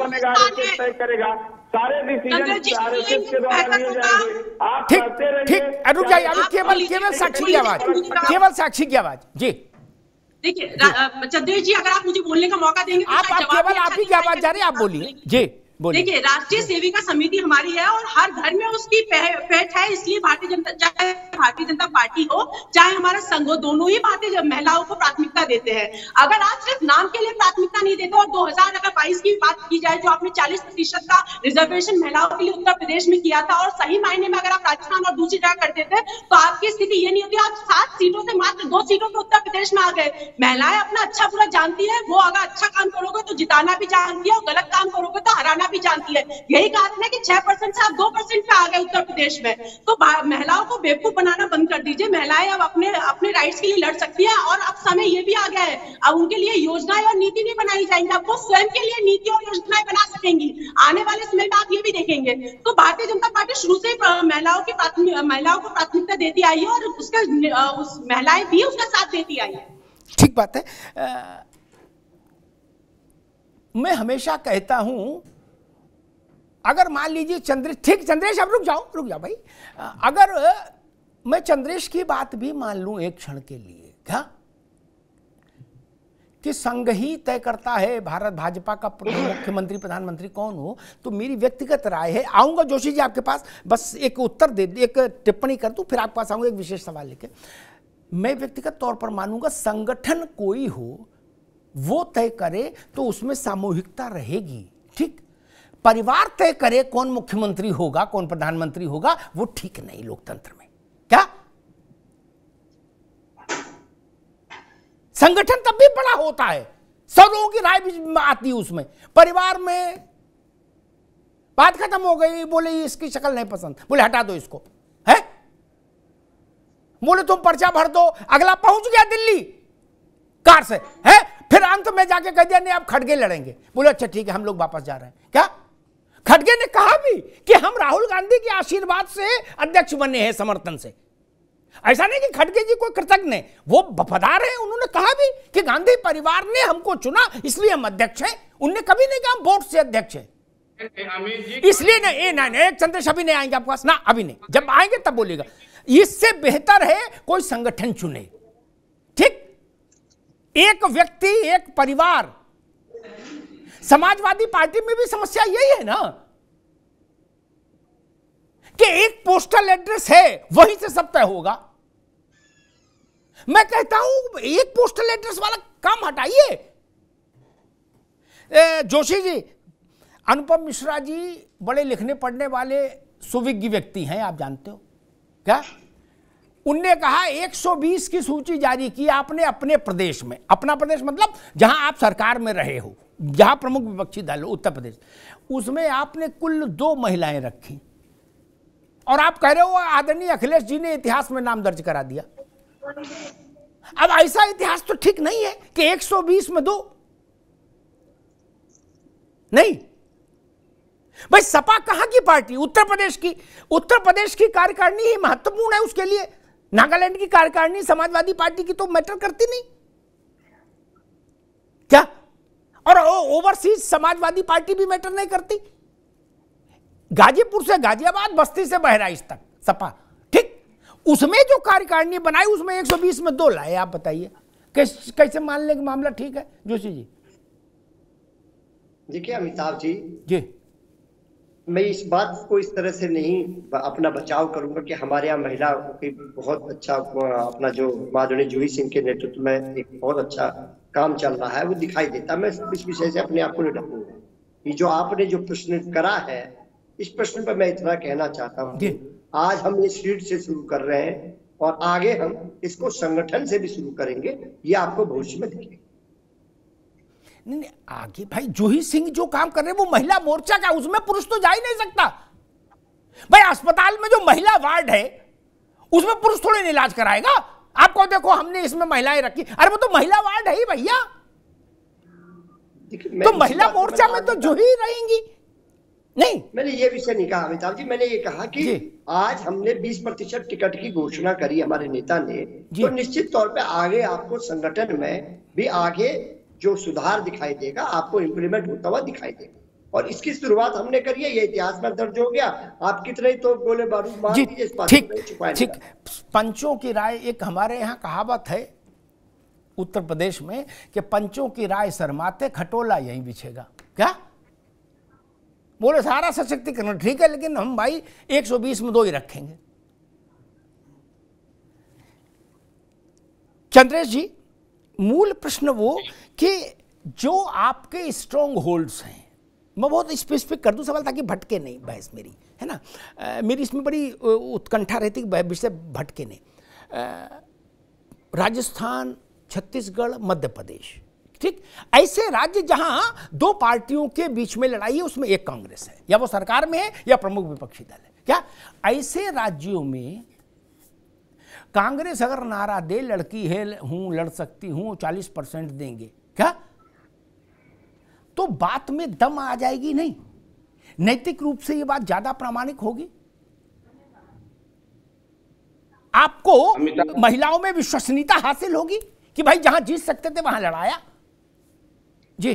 तय करेगा। सारे डिसीजन आरएसएस के द्वारा लिए जाएंगे। आप ठीक ठीक रुक जाइए, अभी केवल केवल साक्षी की आवाज, केवल साक्षी की आवाज। जी देखिए चंद्रेश जी, अगर आप मुझे बोलने का मौका देंगे तो आप आप केवल आप ही की आवाज जा रही है, आप बोलिए जी। देखिए, राष्ट्रीय सेविका समिति हमारी है और हर घर में उसकी पेट है, इसलिए भारतीय जनता चाहे भारतीय जनता पार्टी हो चाहे हमारा संघ हो, दोनों ही भारतीय महिलाओं को प्राथमिकता देते हैं। अगर आप सिर्फ नाम के लिए प्राथमिकता नहीं देते और दो हजार अगर बाईस की बात की जाए, जो आपने चालीस प्रतिशत का रिजर्वेशन महिलाओं के लिए उत्तर प्रदेश में किया था, और सही मायने में अगर आप राजस्थान और दूसरी जगह करते थे तो आपकी स्थिति ये नहीं होती। आप सात सीटों से मात्र दो सीटों पे उत्तर प्रदेश में आ गए। महिलाएं अपना अच्छा बुरा जानती है, वो अगर अच्छा काम करोगे तो जिताना भी जानती है और गलत काम करोगे तो हराना भी जानती है। यही कारण है कि छह परसेंट से आप दो परसेंट पे आ गए उत्तर प्रदेश में। तो महिलाओं को बेवकूफ बनाना बंद कर दीजिए। महिलाएं अब अपने अपने राइट्स के लिए लड़ सकती है, और अब समय ये भी आ गया है, अब उनके लिए योजनाएं और नीति नहीं बनाई जाएंगी, अब वो स्वयं के लिए नीति और योजनाएं बना सकेंगी। आने वाले समय में आप ये भी देखेंगे। तो भारतीय जनता पार्टी शुरू से महिलाओं की प्राथमिक महिलाओं को प्राथमिकता देती आई है, और उसका उस महिलाएं भी उसका साथ देती आई है। ठीक बात है। आ, मैं हमेशा कहता हूं, अगर मान लीजिए चंद्रेश, ठीक चंद्रेश अब रुक जाओ रुक जाओ भाई, अगर मैं चंद्रेश की बात भी मान लूं एक क्षण के लिए, क्या कि संघ ही तय करता है भारत भाजपा का मुख्यमंत्री प्रधानमंत्री कौन हो, तो मेरी व्यक्तिगत राय है, आऊंगा जोशी जी आपके पास, बस एक उत्तर दे, एक टिप्पणी कर दूं, फिर आपके पास आऊंगा एक विशेष सवाल लेके। मैं व्यक्तिगत तौर पर मानूंगा संगठन कोई हो वो तय करे तो उसमें सामूहिकता रहेगी। ठीक, परिवार तय करे कौन मुख्यमंत्री होगा कौन प्रधानमंत्री होगा, वो ठीक नहीं लोकतंत्र में। क्या संगठन तब भी बड़ा होता है, सब लोगों की राय भी आती है उसमें। परिवार में बात खत्म हो गई, बोले इसकी शक्ल नहीं पसंद, बोले हटा दो इसको, है बोले तुम पर्चा भर दो, अगला पहुंच गया दिल्ली कार से, है फिर अंत में जाके कह दिया नहीं आप खड़गे लड़ेंगे, बोले अच्छा ठीक है हम लोग वापस जा रहे हैं। क्या खड़गे ने कहा भी कि हम राहुल गांधी के आशीर्वाद से अध्यक्ष बने हैं, समर्थन से। ऐसा नहीं कि खड़गे जी कोई कृतज्ञ नहीं, वो वफादार हैं, उन्होंने कहा भी कि गांधी परिवार ने हमको चुना इसलिए हम अध्यक्ष हैं। उनने कभी नहीं कहा हम वोट से अध्यक्ष हैं, इसलिए नहीं। ए, नहीं, नहीं चंद्रेश अभी नहीं आएंगे आपके पास ना, अभी नहीं, जब आएंगे तब बोलेगा। इससे बेहतर है कोई संगठन चुने। ठीक, एक व्यक्ति एक परिवार, समाजवादी पार्टी में भी समस्या यही है ना कि एक पोस्टल एड्रेस है वहीं से सब तय होगा। मैं कहता हूं एक पोस्टल एड्रेस वाला काम हटाइए। जोशी जी, अनुपम मिश्रा जी बड़े लिखने पढ़ने वाले सुविज्ञ व्यक्ति हैं, आप जानते हो क्या। उनने कहा एक सौ बीस की सूची जारी की आपने अपने प्रदेश में, अपना प्रदेश मतलब जहां आप सरकार में रहे हो, जहां प्रमुख विपक्षी दल हो उत्तर प्रदेश, उसमें आपने कुल दो महिलाएं रखी, और आप कह रहे हो आदरणीय अखिलेश जी ने इतिहास में नाम दर्ज करा दिया। अब ऐसा इतिहास तो ठीक नहीं है कि एक सौ बीस में दो नहीं। भाई सपा कहां की पार्टी, उत्तर प्रदेश की, उत्तर प्रदेश की कार्यकारिणी ही महत्वपूर्ण है उसके लिए। नागालैंड की कार्यकारिणी समाजवादी पार्टी की तो मैटर करती नहीं क्या? और ओवरसीज समाजवादी पार्टी भी मैटर नहीं करती। गाजीपुर से गाजियाबाद, बस्ती से बहराइच तक सपा, ठीक, उसमें जो कार्यकारिणी बनाई उसमें एक सौ बीस में दो लाए। आप बताइए कैसे कैसे मान लें कि मामला ठीक है जोशी जी? देखिए अमिताभ जी जी, मैं इस बात को इस तरह से नहीं अपना बचाव करूंगा कि हमारे यहाँ महिला की बहुत अच्छा अपना जो माननीय जूही सिंह के नेतृत्व में एक बहुत अच्छा काम चल रहा है वो दिखाई देता। मैं इस विषय से अपने आप को नहीं ढकूंगा। ये जो आपने जो प्रश्न करा है, इस प्रश्न पर मैं इतना कहना चाहता हूँ, आज हम इस सीट से शुरू कर रहे हैं और आगे हम इसको संगठन से भी शुरू करेंगे, ये आपको भविष्य में दिखेगा। नहीं नहीं आगे भाई जूही सिंह जो काम कर रहे हैं वो महिला मोर्चा का, उसमें पुरुष तो जा ही नहीं सकता भाई। अस्पताल में जो महिला वार्ड है उसमें पुरुष थोड़ी नहीं इलाज कराएगा। आपको देखो हमने इसमें महिलाएं रखी, अरे वो तो महिला वार्ड है ही भैया। तो महिला मोर्चा में तो जूही रहेंगी। नहीं, मैंने ये विषय नहीं कहा अमिताभ जी, मैंने ये कहा कि आज हमने बीस प्रतिशत टिकट की घोषणा करी हमारे नेता ने, तो निश्चित तौर पे आगे आपको संगठन में भी आगे जो सुधार दिखाई देगा, आपको इंप्लीमेंट होता हुआ दिखाई देगा। और इसकी शुरुआत हमने करी है, ये इतिहास में दर्ज हो गया। आप कितने तो गोले बारूद मार दीजिए, इस बात को छुपाया ठीक। पंचों की राय, एक हमारे यहाँ कहावत है उत्तर प्रदेश में कि पंचों की राय शर्माते खटोला यहीं बिछेगा। क्या बोले? सारा सशक्तिकरण ठीक है, लेकिन हम भाई एक सौ बीस में दो ही रखेंगे। चंद्रेश जी, मूल प्रश्न वो कि जो आपके स्ट्रॉन्ग होल्ड्स हैं, मैं बहुत स्पेसिफिक कर दूं सवाल ताकि भटके नहीं बहस मेरी, है ना। आ, मेरी इसमें बड़ी उत्कंठा रहती कि विषय भटके नहीं। आ, राजस्थान, छत्तीसगढ़, मध्य प्रदेश, ठीक, ऐसे राज्य जहां दो पार्टियों के बीच में लड़ाई है, उसमें एक कांग्रेस है, या वो सरकार में है या प्रमुख विपक्षी दल है। क्या ऐसे राज्यों में कांग्रेस अगर नारा दे लड़की है हूं, लड़ सकती हूं, चालीस परसेंट देंगे, क्या तो बात में दम आ जाएगी? नहीं, नैतिक रूप से यह बात ज्यादा प्रामाणिक होगी। आपको महिलाओं में विश्वसनीयता हासिल होगी कि भाई जहां जीत सकते थे वहां लड़ाया। जी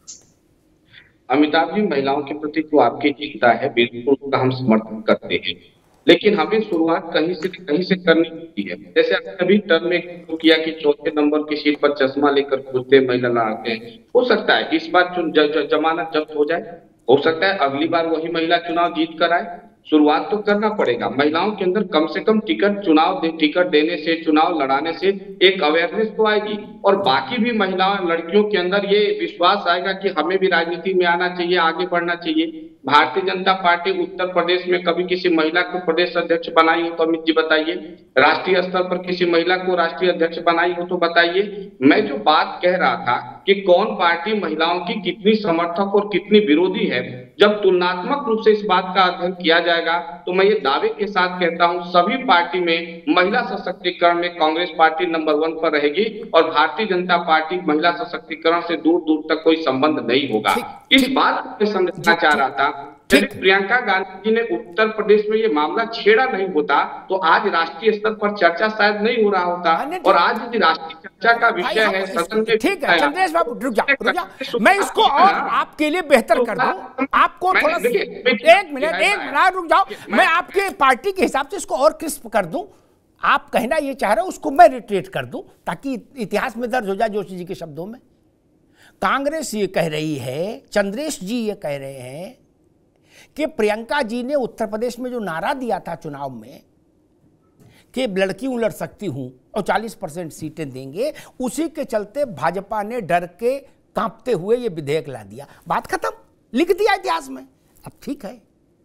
अमिताभ जी, महिलाओं के प्रति जो आपकी चिंता है बिल्कुल उसका हम समर्थन करते हैं, लेकिन हमें शुरुआत कहीं से कहीं से करनी होती है। जैसे अभी टर्म में किया कि चौथे नंबर की सीट पर चश्मा लेकर पूछते महिला लड़ाते हैं, हो सकता है इस बार जमानत जब्त हो जाए, हो सकता है अगली बार वही महिला चुनाव जीत कर आए। शुरुआत तो करना पड़ेगा। महिलाओं के अंदर कम से कम टिकट चुनाव दे, टिकट देने से, चुनाव लड़ाने से एक अवेयरनेस तो आएगी, और बाकी भी महिलाओं लड़कियों के अंदर ये विश्वास आएगा कि हमें भी राजनीति में आना चाहिए, आगे बढ़ना चाहिए। भारतीय जनता पार्टी उत्तर प्रदेश में कभी किसी महिला को प्रदेश अध्यक्ष बनाई हो तो अमित जी बताइए, राष्ट्रीय स्तर पर किसी महिला को राष्ट्रीय अध्यक्ष बनाई हो तो बताइए। मैं जो बात कह रहा था कि कौन पार्टी महिलाओं की कितनी समर्थक और कितनी विरोधी है, जब तुलनात्मक रूप से इस बात का अध्ययन किया जाएगा तो मैं ये दावे के साथ कहता हूं सभी पार्टी में महिला सशक्तिकरण में कांग्रेस पार्टी नंबर वन पर रहेगी, और भारतीय जनता पार्टी महिला सशक्तिकरण से दूर दूर तक कोई संबंध नहीं होगा। इस बात को मैं समझना चाह रहा था। यदि प्रियंका गांधी जी ने उत्तर प्रदेश में ये मामला छेड़ा नहीं होता तो आज राष्ट्रीय स्तर पर चर्चा शायद नहीं हो रहा होता, और आज यदि राष्ट्रीय चर्चा का विषय है सदन में। ठीक है चंद्रेश बाबू, रुक जाओ रुक जाओ, मैं इसको और आपके लिए बेहतर कर दूं। आपको थोड़ा एक मिनट एक मिनट रुक जाओ, मैं आपके पार्टी के हिसाब से इसको और क्रिस्प कर दूं। आप कहना ये चाह रहे हो, उसको मैं रिट्रेट कर दूं ताकि इतिहास में दर्ज हो जाए जोशी जी के शब्दों में। कांग्रेस ये कह रही है, चंद्रेश जी ये कह रहे हैं कि प्रियंका जी ने उत्तर प्रदेश में जो नारा दिया था चुनाव में कि लड़की हूं, लड़ सकती हूं और चालीस परसेंट सीटें देंगे, उसी के चलते भाजपा ने डर के कांपते हुए ये विधेयक ला दिया। बात खत्म, लिख दिया इतिहास में। अब ठीक है,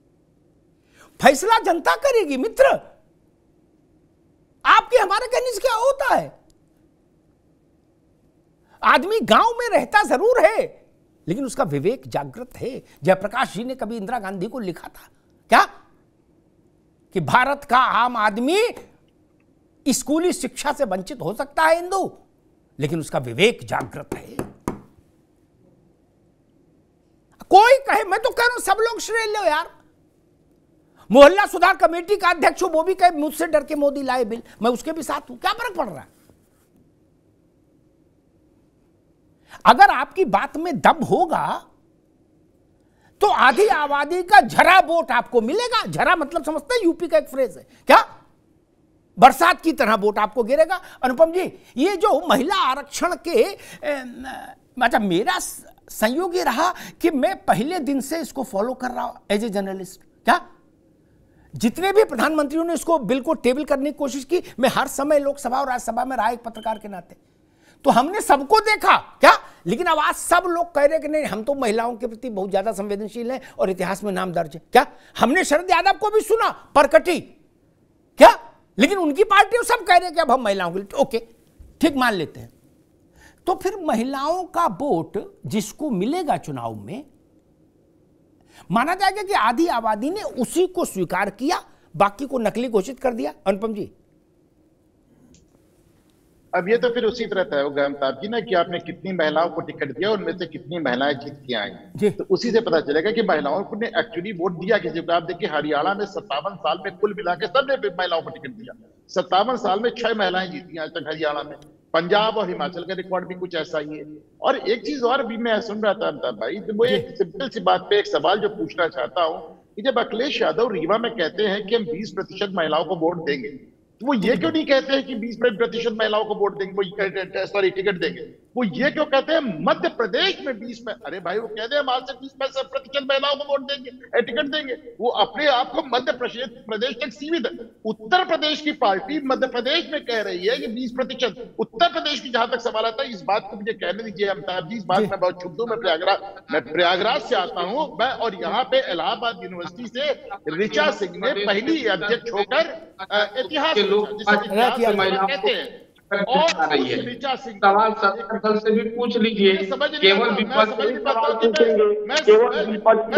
फैसला जनता करेगी मित्र, आपके हमारे कहने से क्या होता है। आदमी गांव में रहता जरूर है लेकिन उसका विवेक जागृत है। जयप्रकाश जी ने कभी इंदिरा गांधी को लिखा था क्या कि भारत का आम आदमी स्कूली शिक्षा से वंचित हो सकता है हिंदू, लेकिन उसका विवेक जागृत है। कोई कहे, मैं तो कह रहा हूं सब लोग श्रेय लो यार, मोहल्ला सुधार कमेटी का अध्यक्ष हूं, वो भी कहे मुझसे डर के मोदी लाए बिल, मैं उसके भी साथ हूं, क्या फर्क पड़ रहा है? अगर आपकी बात में दम होगा तो आधी आबादी का झरा वोट आपको मिलेगा। झरा मतलब समझते हैं, यूपी का एक फ्रेज है, क्या बरसात की तरह वोट आपको गिरेगा। अनुपम जी, ये जो महिला आरक्षण के मतलब मेरा संयोग ये रहा कि मैं पहले दिन से इसको फॉलो कर रहा हूं एज ए जर्नलिस्ट। क्या जितने भी प्रधानमंत्रियों ने इसको बिल को टेबल करने की कोशिश की, मैं हर समय लोकसभा और राज्यसभा में रहा एक पत्रकार के नाते, तो हमने सबको देखा क्या, लेकिन अब आज सब लोग कह रहे कि नहीं हम तो महिलाओं के प्रति बहुत ज्यादा संवेदनशील हैं और इतिहास में नाम दर्ज है। क्या हमने शरद यादव को भी सुना परकटी, क्या, लेकिन उनकी पार्टी सब कह रहे कि अब हम महिलाओं के लिए, ओके ठीक मान लेते हैं। तो फिर महिलाओं का वोट जिसको मिलेगा चुनाव में, माना जाएगा कि आधी आबादी ने उसी को स्वीकार किया, बाकी को नकली घोषित कर दिया। अनुपम जी, अब ये तो फिर उसी तरह तय होगा अमिताभ जी ना कि आपने कितनी महिलाओं को टिकट दिया, उनमें से कितनी महिलाएं जीत के आई, तो उसी से पता चलेगा कि महिलाओं को ने एक्चुअली वोट दिया किसी को। आप देखिए हरियाणा में सत्तावन साल में कुल मिला के सबने महिलाओं को टिकट दिया, सत्तावन साल में छह महिलाएं जीती आज तक हरियाणा में। पंजाब और हिमाचल का रिकॉर्ड भी कुछ ऐसा ही है। और एक चीज और भी मैं सुन रहा था अमिताभ भाई, तो वो एक सिंपल सी बात पे एक सवाल जो पूछना चाहता हूँ कि जब अखिलेश यादव रीवा में कहते हैं कि हम बीस प्रतिशत महिलाओं को वोट देंगे, तो वो ये क्यों नहीं कहते हैं कि बीस प्रतिशत महिलाओं को वोट देंगे, वो सॉरी टिकट देंगे, वो ये क्यों कहते हैं मध्य प्रदेश में बीस में? अरे भाई वो कहते हैं हम आज से बीस प्रतिशत महिलाओं को वोट देंगे, टिकट देंगे, वो अपने आप को मध्य प्रदेश तक सीमित है। उत्तर प्रदेश की पार्टी मध्य प्रदेश में कह रही है कि बीस प्रतिशत। उत्तर प्रदेश की जहां तक सवाल आता है, इस बात को मुझे कहने दीजिए अमिताभ जी, इस बात में बहुत छुप दूं, मैं प्रयागराज मैं प्रयागराज से आता हूं मैं, और यहाँ पे इलाहाबाद यूनिवर्सिटी से ऋचा सिंह ने पहली अध्यक्ष होकर इतिहास कहते हैं। और ऋचा सिंह सवाल सत्ता से भी पूछ लीजिए, केवल विपक्ष सवाल पूछेंगे, केवल विपक्ष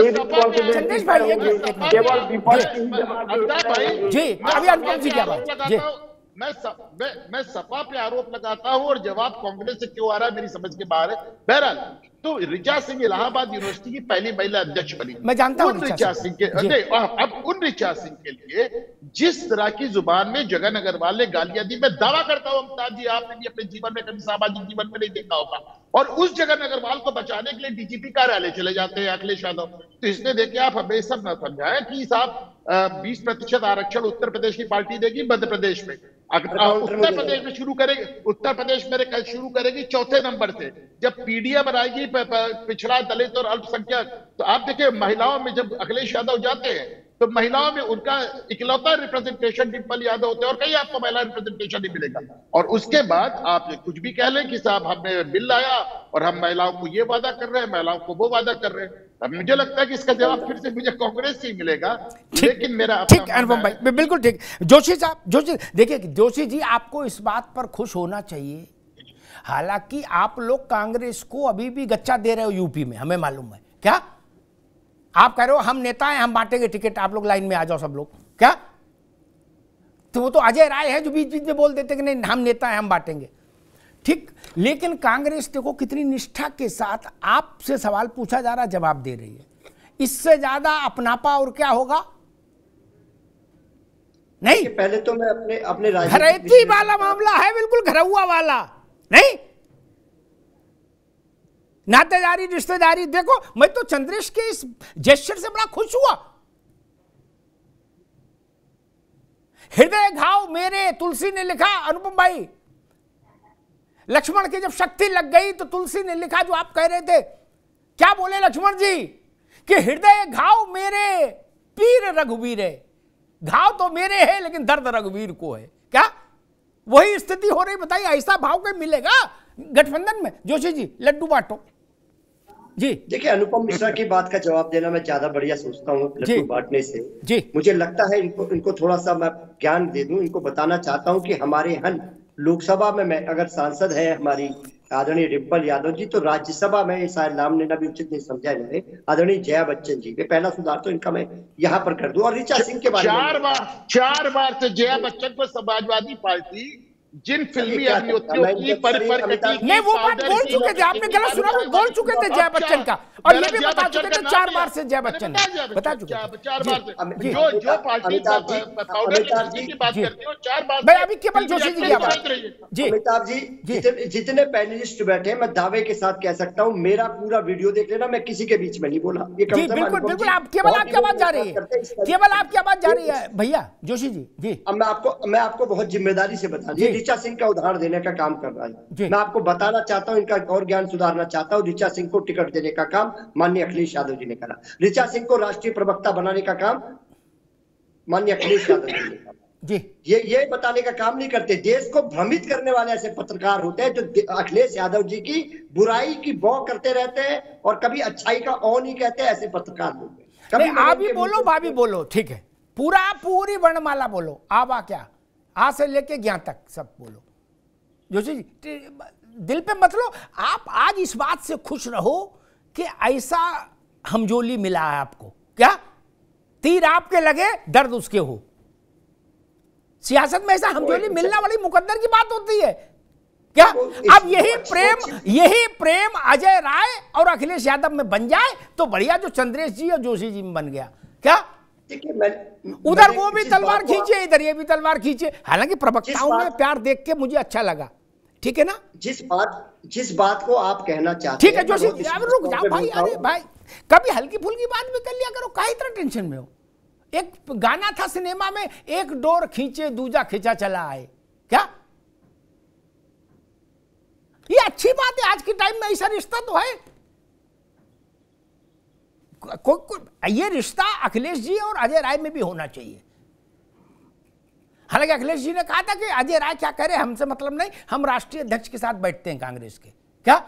केवल विपक्ष जी अभी अनुपम जी क्या बात जी मैं मैं मैं सपा पे आरोप लगाता हूं और जवाब कांग्रेस से क्यों आ रहा है मेरी समझ के बाहर है। बहरहाल तो ऋचा सिंह इलाहाबाद यूनिवर्सिटी की पहली महिला अध्यक्ष बनी। मैं जानता हूं ऋचा सिंह के अब उन ऋचा सिंह के लिए जिस तरह की जुबान में जगन अग्रवाल ने गालियां दी, मैं दावा करता हूं अमिताभ जी आपने भी अपने जीवन में कभी सामाजिक जीवन में नहीं देखा होगा, और उस जगन अग्रवाल को बचाने के लिए डीजीपी कार्यालय चले जाते हैं अखिलेश यादव। तो इसने देखिए आप हमें सब न समझाएं कि साहब बीस प्रतिशत आरक्षण उत्तर प्रदेश की पार्टी देगी मध्य प्रदेश में, उत्तर प्रदेश में शुरू करेगी, उत्तर प्रदेश मेरे कल शुरू करेगी चौथे नंबर से, जब पीडीए बनाएगी पिछड़ा दलित और अल्पसंख्यक। तो आप देखिए महिलाओं में जब अखिलेश यादव जाते हैं तो महिलाओं में उनका इकलौता रिप्रेजेंटेशन डिम्पल यादव होते हैं, और कहीं आपको महिला रिप्रेजेंटेशन नहीं मिलेगा। और उसके बाद आप कुछ भी कह लें कि साहब हमने बिल लाया और हम महिलाओं को ये वादा कर रहे हैं, महिलाओं को वो वादा कर रहे हैं। अब मुझे लगता है कि इसका जवाब फिर से मुझे कांग्रेस से ही मिलेगा, लेकिन मेरा ठीक अनुपम भाई बिल्कुल ठीक। जोशी साहब, जोशी देखिए जोशी जी आपको इस बात पर खुश होना चाहिए, हालांकि आप लोग कांग्रेस को अभी भी गच्चा दे रहे हो यूपी में, हमें मालूम है। क्या आप कह रहे हो हम नेता हैं हम बांटेंगे टिकट, आप लोग लाइन में आ जाओ सब लोग, क्या? तो वो तो अजय राय है जो बीच बीच में बोल देते कि नहीं हम नेता हैं हम बांटेंगे, ठीक। लेकिन कांग्रेस देखो कितनी निष्ठा के साथ आपसे सवाल पूछा जा रहा जवाब दे रही है। इससे ज्यादा अपनापा और क्या होगा? नहीं, पहले तो मैं अपने अपने घरेती वाला मामला है, बिल्कुल घरौआ वाला नहीं, नातेदारी रिश्तेदारी। देखो मैं तो चंद्रेश के इस जेस्चर से बड़ा खुश हुआ। हृदय घाव मेरे तुलसी ने लिखा, अनुपम भाई लक्ष्मण की जब शक्ति लग गई तो तुलसी ने लिखा जो आप कह रहे थे, क्या बोले लक्ष्मण जी कि हृदय घाव मेरे पीर रघुवीर है, घाव तो मेरे है लेकिन दर्द रघुवीर को है। क्या वही स्थिति हो रही? बताइए ऐसा भाव कहीं मिलेगा गठबंधन में? जोशी जी लड्डू बांटो जी। देखिए अनुपम मिश्रा की बात का जवाब देना मैं ज्यादा बढ़िया सोचता हूँ लड्डू बांटने से जी। मुझे लगता है इनको इनको थोड़ा सा मैं ज्ञान दे दूं, इनको बताना चाहता हूँ कि हमारे यहाँ लोकसभा में मैं अगर सांसद है हमारी आदरणीय डिम्पल यादव जी, तो राज्यसभा में शायद नाम लेना भी उचित नहीं समझा इन्होंने, आदरणीय जया बच्चन जी। पहला सुधार तो इनका मैं यहाँ पर कर दूं। और ऋचा सिंह के बारे में चार बार चार बार से जया बच्चन को समाजवादी पार्टी जिन फिल्मी अभिनेत्रियों की पर पर कटी नहीं, वो बात बोल चुके थे, आपने गलत सुना, वो बोल चुके थे जया बच्चन का, और ये भी बता चुके थे चार बार से जया बच्चन बता चुके चार बार से। जो जो पार्टी पाउडर की बात करती हो चार बार। भाई अभी केवल जोशी जी की आवाज। जी अमिताभ जी, जितने जितने पैनलिस्ट बैठे मैं दावे के साथ कह सकता हूँ, मेरा पूरा वीडियो देख लेना, मैं किसी के बीच में नहीं बोला। ये जी बिल्कुल बिल्कुल, आप केवल आपकी आवाज जा रही है, केवल आपकी आवाज जा रही है भैया जोशी जी। जी अब मैं आपको मैं आपको बहुत जिम्मेदारी से बता दी, ऋचा सिंह का उदाहरण देने का काम कर रहा है। मैं आपको बताना चाहता हूं, इनका और ज्ञान सुधारना चाहता हूं। ऋचा सिंह को टिकट देने का काम माननीय अखिलेश यादव जी ने करा। ऋचा सिंह को राष्ट्रीय प्रवक्ता बनाने का काम माननीय अखिलेश यादव जी ने करा। जी ये ये बताने का काम नहीं करते। देश को भ्रमित करने वाले ऐसे पत्रकार होते हैं जो अखिलेश यादव जी की बुराई की बौ करते रहते हैं और कभी अच्छाई का ओ नहीं कहते। ऐसे पत्रकार लोग हैं। आप भी बोलो, बा भी बोलो, ठीक है, पूरा पूरी वर्णमाला बोलो, आवा क्या आ से लेके ज्ञान तक सब बोलो। जोशी जी दिल पे मत लो, आप आज इस बात से खुश रहो कि ऐसा हमजोली मिला है आपको। क्या तीर आपके लगे दर्द उसके हो। सियासत में ऐसा हमजोली मिलना वाली मुकद्दर की बात होती है क्या? अब यही प्रेम यही प्रेम अजय राय और अखिलेश यादव में बन जाए तो बढ़िया, जो चंद्रेश जी और जोशी जी में बन गया। क्या उधर वो भी तलवार खींचे, इधर ये भी तलवार खींचे। हालांकि प्रवक्ताओं में प्यार देख के मुझे अच्छा लगा, ठीक है ना। जिस बात जिस बात को आप कहना चाहते ठीक है जोशी, रुक जाओ भाई। अरे भाई कभी हल्की फुल्की बात भी कर लिया करो, काहे इतना टेंशन में हो। एक गाना था सिनेमा में, एक डोर खींचे दूजा खींचा चला आए। क्या ये अच्छी बात है? आज के टाइम में ऐसा रिश्ता तो है। को, को, ये रिश्ता अखिलेश जी और अजय राय में भी होना चाहिए। हालांकि अखिलेश जी ने कहा था कि अजय राय क्या करे हमसे मतलब नहीं, हम राष्ट्रीय अध्यक्ष के साथ बैठते हैं कांग्रेस के। क्या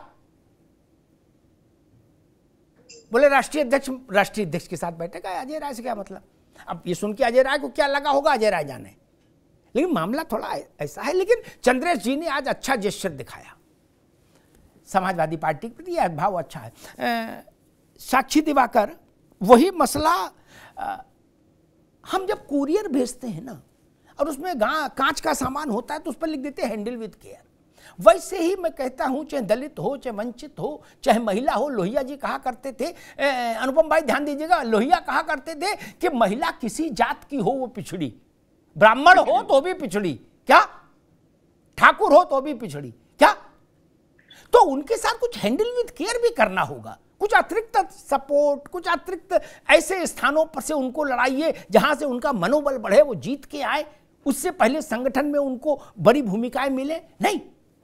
बोले राष्ट्रीय अध्यक्ष राष्ट्रीय अध्यक्ष के साथ बैठेगा, अजय राय से क्या मतलब। अब ये सुन के अजय राय को क्या लगा होगा, अजय राय जाने। लेकिन मामला थोड़ा ऐसा है। लेकिन चंद्रेश जी ने आज अच्छा जेस्चर दिखाया समाजवादी पार्टी के प्रति, यह भाव अच्छा है। साक्षी दिवाकर वही मसला, आ, हम जब कुरियर भेजते हैं ना और उसमें कांच का सामान होता है तो उस पर लिख देते हैं हैंडल विद केयर। वैसे ही मैं कहता हूं, चाहे दलित हो, चाहे वंचित हो, चाहे महिला हो। लोहिया जी कहा करते थे, अनुपम भाई ध्यान दीजिएगा, लोहिया कहा करते थे कि महिला किसी जात की हो वो पिछड़ी, ब्राह्मण हो तो भी पिछड़ी, क्या ठाकुर हो तो भी पिछड़ी। क्या तो उनके साथ कुछ हैंडल विद केयर भी करना होगा, कुछ अतिरिक्त सपोर्ट, कुछ अतिरिक्त ऐसे स्थानों पर से उनको लड़ाइए जहां से उनका मनोबल बढ़े, वो जीत के आए। उससे पहले संगठन में उनको बड़ी भूमिकाएं मिले नहीं।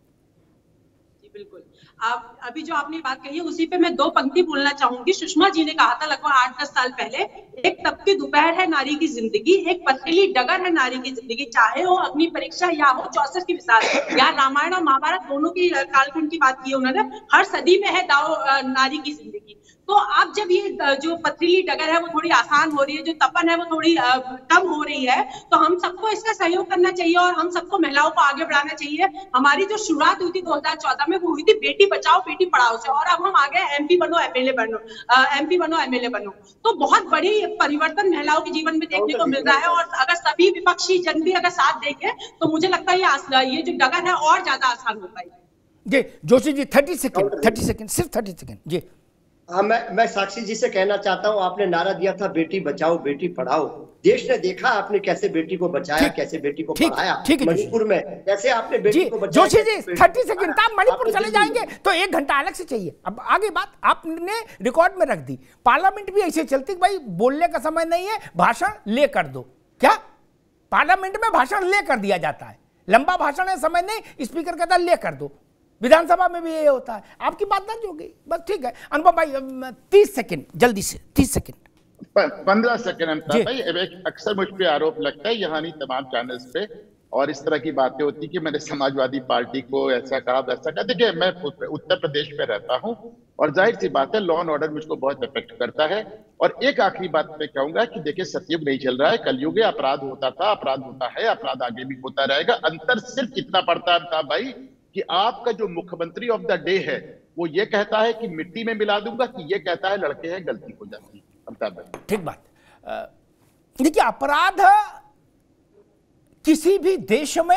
बिल्कुल, आप अभी जो आपने बात कही है उसी पे मैं दो पंक्ति बोलना चाहूंगी। सुषमा जी ने कहा था लगभग आठ दस साल पहले, एक तपती दोपहर है नारी की जिंदगी, एक पथरीली डगर है नारी की जिंदगी, चाहे हो अग्नि परीक्षा या हो चौसठ की विशाल। या रामायण और महाभारत दोनों की कालखंड की बात की है उन्होंने। हर सदी में है दाव नारी की जिंदगी। तो अब जब ये जो पथरीली डगर है वो थोड़ी आसान हो रही है, जो तपन है वो थोड़ी कम हो रही है, तो हम सबको इसका सहयोग करना चाहिए और हम सबको महिलाओं को आगे बढ़ाना चाहिए। हमारी जो शुरुआत हुई थी दो हज़ार चौदह में, वो हुई थी बेटी बचाओ बेटी पढ़ाओ से, और अब हम आ गए एमपी बनो एमएलए बनो, एमपी बनो एमएलए बनो। तो बहुत बड़ी परिवर्तन महिलाओं के जीवन में देखने को मिल रहा है। और अगर सभी विपक्षी जन भी अगर साथ देंगे तो मुझे लगता है ये जो डगर है और ज्यादा आसान हो पाएगी। जी Joshi ji thirty second thirty second सिर्फ थर्टी सेकेंड जी। हाँ, मैं मैं साक्षी जी से कहना चाहता हूँ, आपने नारा दिया था बेटी बचाओ बेटी पढ़ाओ। देश ने देखा आपने कैसे बेटी को बचाया, कैसे बेटी को पढ़ाया। मणिपुर में कैसे आपने बेटी को बचाया। जोशी जी थर्टी सेकंड, आप मणिपुर चले जाएंगे तो एक घंटा अलग से चाहिए। अब आगे बात आपने रिकॉर्ड में रख दी। पार्लियामेंट भी ऐसे चलती, भाई बोलने का समय नहीं है, भाषण ले कर दो। क्या पार्लियामेंट में भाषण ले कर दिया जाता है, लंबा भाषण है समय नहीं, स्पीकर कहता ले कर दो। विधानसभा में भी ये होता है। आपकी बात दर्ज हो गई, बस ठीक है। अनुपम भाई तीस सेकंड जल्दी से, तीस सेकंड पंद्रह सेकंड भाई। अक्सर मुझ पे आरोप लगता है यहाँ नहीं तमाम चैनल्स पे, और इस तरह की बातें होती कि मैंने समाजवादी पार्टी को ऐसा कहा वैसा कहा। देखिए मैं उत्तर प्रदेश में रहता हूँ और जाहिर सी बात है लॉ एंड ऑर्डर मुझको बहुत इफेक्ट करता है। और एक आखिरी बात मैं कहूंगा कि देखिए सतयुग नहीं चल रहा है, कलयुग है। अपराध होता था, अपराध होता है, अपराध आगे भी होता रहेगा। अंतर सिर्फ इतना पड़ता था भाई कि आपका जो मुख्यमंत्री ऑफ द डे है वो ये कहता है कि मिट्टी में मिला दूंगा, कि ये कहता है लड़के हैं गलती हो जाती है। ठीक बात। देखिए अपराध किसी भी देश में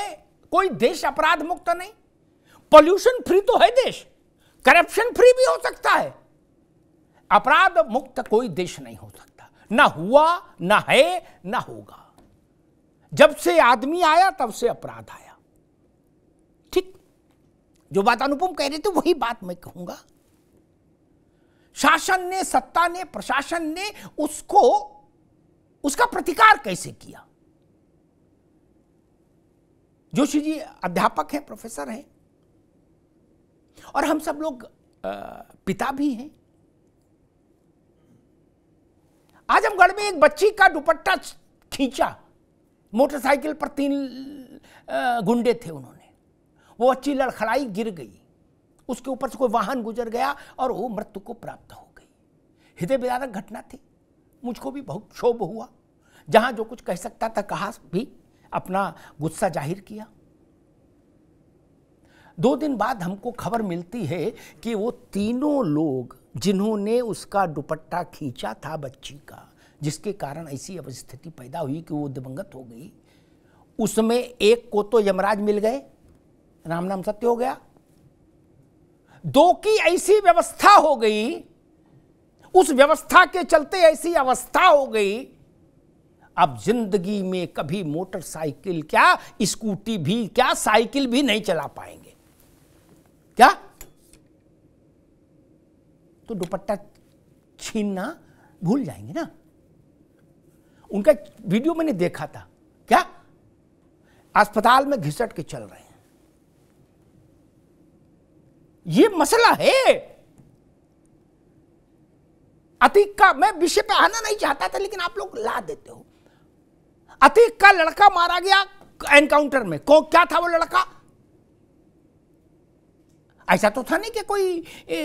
कोई देश अपराध मुक्त नहीं। पॉल्यूशन फ्री तो है देश, करप्शन फ्री भी हो सकता है, अपराध मुक्त कोई देश नहीं हो सकता। ना हुआ, ना है, ना होगा। जब से आदमी आया तब से अपराध आया। ठीक, जो बात अनुपम कह रहे थे वही बात मैं कहूंगा। शासन ने, सत्ता ने, प्रशासन ने उसको, उसका प्रतिकार कैसे किया। जोशी जी अध्यापक हैं, प्रोफेसर हैं, और हम सब लोग पिता भी हैं। आजमगढ़ में एक बच्ची का दुपट्टा खींचा, मोटरसाइकिल पर तीन गुंडे थे, उन्होंने, वो बच्ची लड़खड़ाई, गिर गई, उसके ऊपर से कोई वाहन गुजर गया और वो मृत्यु को प्राप्त हो गई। हृदय विदारक घटना थी, मुझको भी बहुत क्षोभ हुआ। जहां जो कुछ कह सकता था कहा, भी अपना गुस्सा जाहिर किया। दो दिन बाद हमको खबर मिलती है कि वो तीनों लोग जिन्होंने उसका दुपट्टा खींचा था बच्ची का, जिसके कारण ऐसी अवस्थिति पैदा हुई कि वो दिवंगत हो गई, उसमें एक को तो यमराज मिल गए, राम नाम सत्य हो गया। दो की ऐसी व्यवस्था हो गई, उस व्यवस्था के चलते ऐसी अवस्था हो गई, अब जिंदगी में कभी मोटरसाइकिल क्या, स्कूटी भी क्या, साइकिल भी नहीं चला पाएंगे। क्या? तो दुपट्टा छीनना भूल जाएंगे ना। उनका वीडियो मैंने देखा था, क्या अस्पताल में घिसट के चल रहे हैं। ये मसला है। अतीक का, मैं विषय पे आना नहीं चाहता था लेकिन आप लोग ला देते हो। अतीक का लड़का मारा गया एनकाउंटर में। कौन, क्या था वो लड़का? ऐसा तो था नहीं कि कोई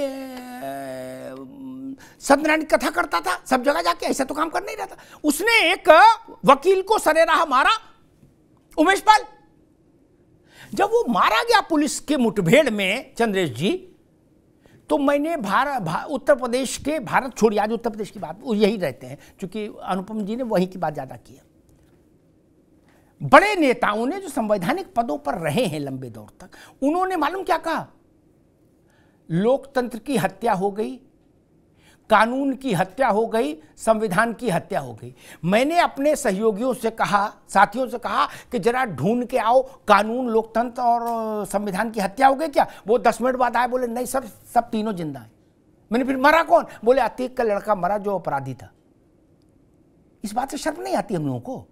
सत्यनारायण कथा करता था सब जगह जाके, ऐसा तो काम कर नहीं रहा था। उसने एक वकील को सरेराह मारा, उमेश पाल। जब वो मारा गया पुलिस के मुठभेड़ में चंद्रेश जी, तो मैंने भारत भा, उत्तर प्रदेश के, भारत छोड़िए आज उत्तर प्रदेश की बात, वो यही रहते हैं क्योंकि अनुपम जी ने वहीं की बात ज्यादा की है। बड़े नेताओं ने जो संवैधानिक पदों पर रहे हैं लंबे दौर तक, उन्होंने मालूम क्या कहा? लोकतंत्र की हत्या हो गई, कानून की हत्या हो गई, संविधान की हत्या हो गई। मैंने अपने सहयोगियों से कहा, साथियों से कहा कि जरा ढूंढ के आओ, कानून, लोकतंत्र और संविधान की हत्या हो गई क्या? वो दस मिनट बाद आए, बोले नहीं सर, सब तीनों जिंदा हैं। मैंने फिर मरा कौन? बोले अतीक का लड़का मरा जो अपराधी था। इस बात से शर्म नहीं आती हम लोगों को?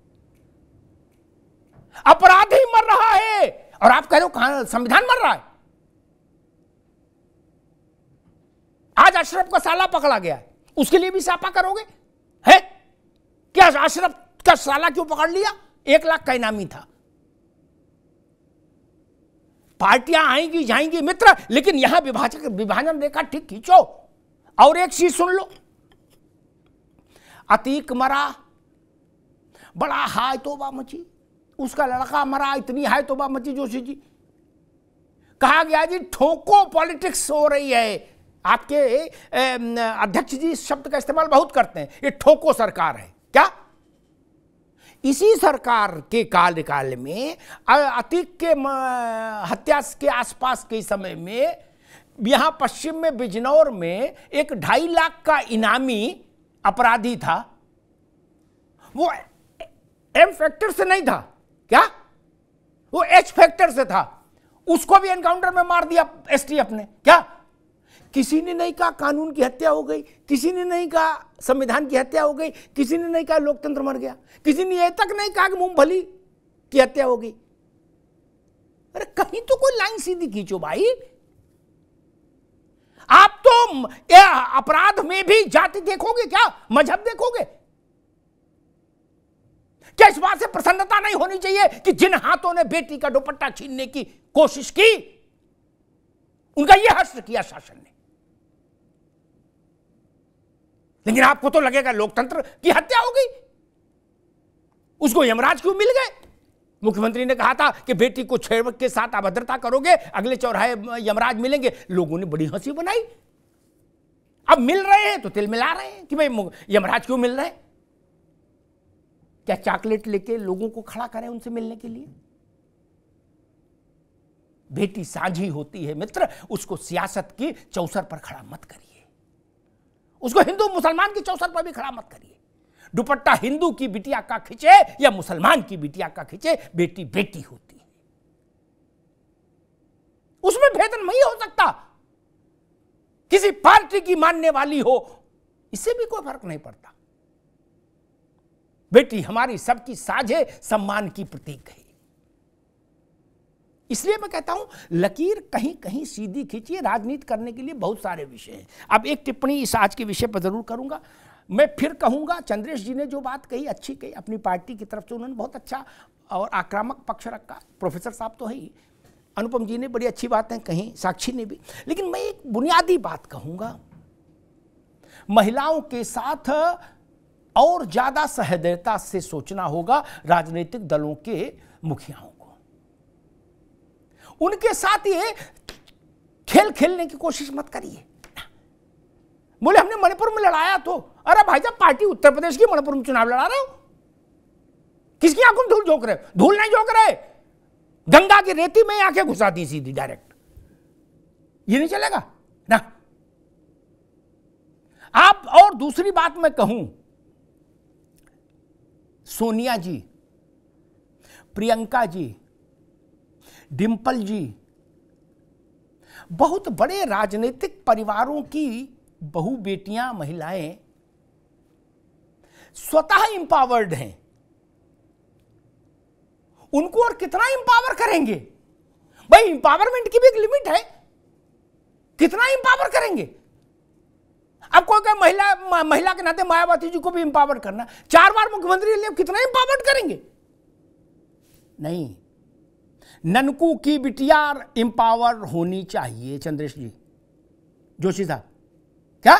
अपराधी मर रहा है और आप कह रहे हो संविधान मर रहा है। आज अशरफ का साला पकड़ा गया है, उसके लिए भी सापा करोगे? है क्या? अशरफ का साला क्यों पकड़ लिया? एक लाख का इनामी था। पार्टियां आएंगी जाएंगी मित्र, लेकिन यहां विभाजक विभाजन रेखा ठीक खींचो। और एक चीज सुन लो, अतीक मरा, बड़ा हाय तोबा मची। उसका लड़का मरा, इतनी हाय तोबा मची जोशी जी। कहा गया जी ठोको पॉलिटिक्स हो रही है। आपके अध्यक्ष जी इस शब्द का इस्तेमाल बहुत करते हैं, ये ठोको सरकार है। क्या? इसी सरकार के कार्यकाल में अतीक के हत्या के आसपास के समय में यहां पश्चिम में बिजनौर में एक ढाई लाख का इनामी अपराधी था। वो एम फैक्टर से नहीं था, क्या वो एच फैक्टर से था। उसको भी एनकाउंटर में मार दिया एसटीएफ ने। क्या? किसी ने नहीं कहा कानून की हत्या हो गई, किसी ने नहीं कहा संविधान की हत्या हो गई, किसी ने नहीं कहा लोकतंत्र मर गया, किसी ने यह तक नहीं कहा कि मूंगफली की हत्या हो गई। अरे कहीं तो कोई लाइन सीधी खींचो भाई। आप तो अपराध में भी जाति देखोगे क्या? मजहब देखोगे क्या? इस बात से प्रसन्नता नहीं होनी चाहिए कि जिन हाथों ने बेटी का दुपट्टा छीनने की कोशिश की, उनका यह हर्ष किया शासन ने। लेकिन आपको तो लगेगा लोकतंत्र की हत्या हो गई, उसको यमराज क्यों मिल गए? मुख्यमंत्री ने कहा था कि बेटी को छेड़ के साथ अभद्रता करोगे, अगले चौराहे यमराज मिलेंगे। लोगों ने बड़ी हंसी बनाई। अब मिल रहे हैं तो तिल मिला रहे हैं कि भाई यमराज क्यों मिल रहे हैं? क्या चॉकलेट लेके लोगों को खड़ा करें उनसे मिलने के लिए? बेटी साझी होती है मित्र, उसको सियासत की चौसर पर खड़ा मत करिए, उसको हिंदू मुसलमान की चौसर पर भी खड़ा मत करिए। दुपट्टा हिंदू की बिटिया का खींचे या मुसलमान की बिटिया का खींचे, बेटी बेटी होती है, उसमें भेद नहीं हो सकता। किसी पार्टी की मानने वाली हो, इससे भी कोई फर्क नहीं पड़ता। बेटी हमारी सबकी साझे सम्मान की प्रतीक है। इसलिए मैं कहता हूं लकीर कहीं कहीं सीधी खींचिए। राजनीति करने के लिए बहुत सारे विषय हैं। अब एक टिप्पणी इस आज के विषय पर जरूर करूंगा। मैं फिर कहूंगा, चंद्रेश जी ने जो बात कही अच्छी कही, अपनी पार्टी की तरफ से उन्होंने बहुत अच्छा और आक्रामक पक्ष रखा। प्रोफेसर साहब तो है ही, अनुपम जी ने बड़ी अच्छी बातें कही, साक्षी ने भी। लेकिन मैं एक बुनियादी बात कहूंगा, महिलाओं के साथ और ज्यादा सहृदयता से सोचना होगा राजनीतिक दलों के मुखियाओं को। उनके साथ ये खेल खेलने की कोशिश मत करिए। बोले हमने मणिपुर में लड़ाया, तो अरे भाई साहब पार्टी उत्तर प्रदेश की मणिपुर में चुनाव लड़ा रहे हो, किसकी आंखों में धूल झोंक रहे हो? धूल नहीं झोंक रहे, गंगा की रेती में आंखें घुसा दी सीधी डायरेक्ट। ये नहीं चलेगा ना। आप और दूसरी बात मैं कहूं, सोनिया जी, प्रियंका जी, डिंपल जी बहुत बड़े राजनीतिक परिवारों की बहु बेटियां, महिलाएं स्वतः इंपावर्ड हैं। उनको और कितना इंपावर करेंगे भाई? इंपावरमेंट की भी एक लिमिट है, कितना इंपावर करेंगे? अब कोई कहे महिला महिला के नाते मायावती जी को भी इंपावर करना, चार बार मुख्यमंत्री लिए कितना इंपावर करेंगे? नहीं, ननकू की बिटिया इंपावर होनी चाहिए। चंद्रेश जी, जोशी साहब, क्या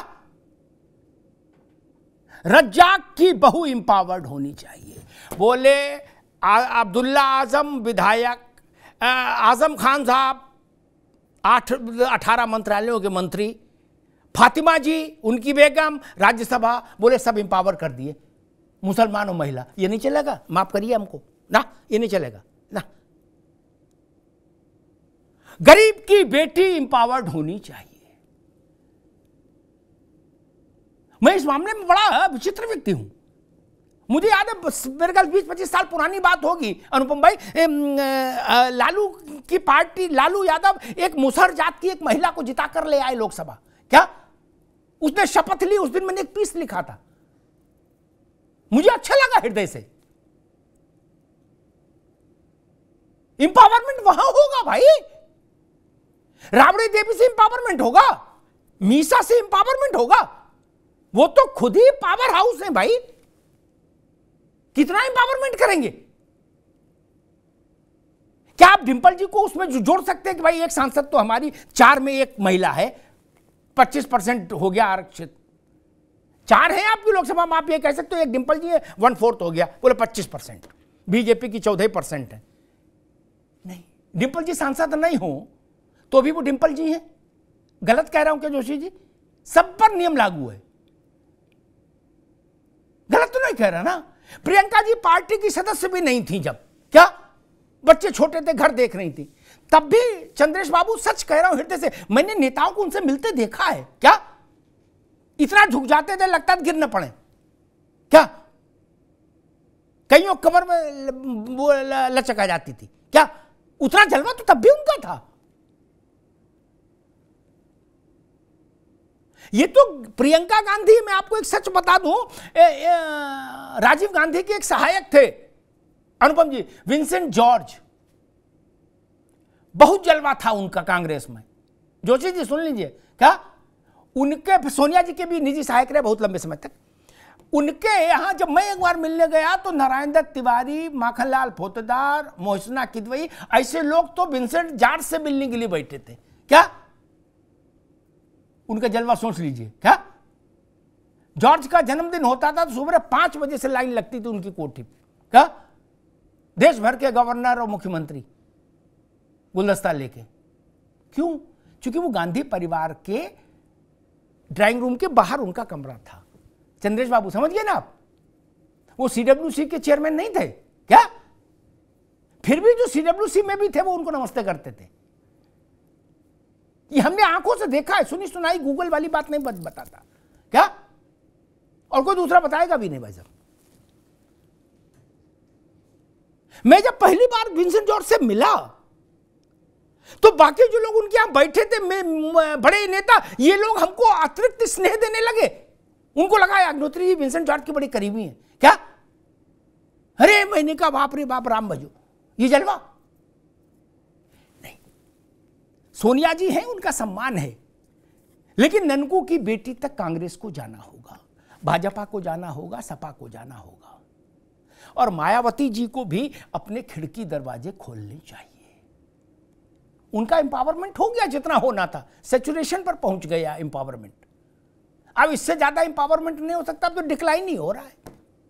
रज्जाक की बहू इंपावर्ड होनी चाहिए। बोले अब्दुल्ला आजम विधायक, आजम खान साहब आठ अठारह मंत्रालयों के मंत्री, फातिमा जी उनकी बेगम राज्यसभा, बोले सब इंपावर कर दिए मुसलमान और महिला। ये नहीं चलेगा, माफ करिए हमको ना, ये नहीं चलेगा ना। गरीब की बेटी इंपावर्ड होनी चाहिए। मैं इस मामले में बड़ा विचित्र व्यक्ति हूं। मुझे याद है, मेरे ख्याल बीस पच्चीस साल पुरानी बात होगी अनुपम भाई, लालू की पार्टी, लालू यादव एक मुसहर जात की एक महिला को जिताकर ले आए लोकसभा। क्या उसने शपथ ली? उस दिन मैंने एक पीस लिखा था, मुझे अच्छा लगा हृदय से। इंपावरमेंट वहां होगा भाई, राबड़ी देवी से इंपावरमेंट होगा, मीसा से इंपावरमेंट होगा। वो तो खुद ही पावर हाउस है भाई, कितना इंपावरमेंट करेंगे? क्या आप डिंपल जी को उसमें जोड़ सकते हैं कि भाई एक सांसद तो हमारी, चार में एक महिला है, पच्चीस परसेंट हो गया आरक्षित। चार है आपकी लोकसभा में, आप ये कह सकते हो एक डिंपल जी है, वन फोर्थ हो गया, बोले पच्चीस परसेंट। बीजेपी की चौदह परसेंट है। नहीं, डिंपल जी सांसद नहीं हो तो भी वो डिंपल जी हैं। गलत कह रहा हूं क्या जोशी जी? सब पर नियम लागू है, गलत तो नहीं कह रहा ना। प्रियंका जी पार्टी की सदस्य भी नहीं थी जब, क्या बच्चे छोटे थे, घर देख रही थी, तब भी चंद्रेश बाबू सच कह रहा हूं हृदय से, मैंने नेताओं को उनसे मिलते देखा है। क्या इतना झुक जाते थे, लगता था गिर न पड़े? क्या कईयों कमर में वो लचक आ जाती थी? क्या उतना जलवा तो तब भी उनका था। ये तो प्रियंका गांधी, मैं आपको एक सच बता दूं, ए, ए, राजीव गांधी के एक सहायक थे अनुपम जी, विंसेंट जॉर्ज, बहुत जलवा था उनका कांग्रेस में। जोशी जी सुन लीजिए, क्या उनके, सोनिया जी के भी निजी सहायक रहे बहुत लंबे समय तक। उनके यहां जब मैं एक बार मिलने गया तो नारायण दत्त तिवारी, माखनलाल फोतदार, मोहसिना किदवई, ऐसे लोग तो विंसेंट जॉर्ज से मिलने के लिए बैठे थे। क्या उनका जलवा सोच लीजिए। क्या जॉर्ज का जन्मदिन होता था तो सुबह पांच बजे से लाइन लगती थी उनकी कोठी। क्या देश भर के गवर्नर और मुख्यमंत्री गुलदस्ता लेके। क्यों? क्योंकि वो गांधी परिवार के ड्राइंग रूम के बाहर उनका कमरा था। चंद्रेश बाबू समझ गए ना आप? वो सीडब्ल्यूसी के चेयरमैन नहीं थे क्या? फिर भी जो सीडब्ल्यूसी में भी थे वो उनको नमस्ते करते थे। ये हमने आंखों से देखा है, सुनी सुनाई गूगल वाली बात नहीं बताता क्या, और कोई दूसरा बताएगा भी नहीं भाई साहब। मैं जब पहली बार विंसेंट जॉर्ज से मिला तो बाकी जो लोग उनके यहां बैठे थे, मैं बड़े नेता, ये लोग हमको अतिरिक्त स्नेह देने लगे। उनको लगा अग्निहोत्री जी विंसेंट जॉर्ज की बड़ी करीबी है क्या। अरे मैंने कहा बाप रे बाप, राम भजो, ये जलवा नहीं। सोनिया जी हैं, उनका सम्मान है, लेकिन ननकू की बेटी तक कांग्रेस को जाना होगा, भाजपा को जाना होगा, सपा को जाना होगा, और मायावती जी को भी अपने खिड़की दरवाजे खोलने चाहिए। उनका एम्पावरमेंट हो गया जितना होना था, सेचुरेशन पर पहुंच गया एम्पावरमेंट। अब इससे ज्यादा एम्पावरमेंट नहीं हो सकता, अब तो डिक्लाइन ही हो रहा है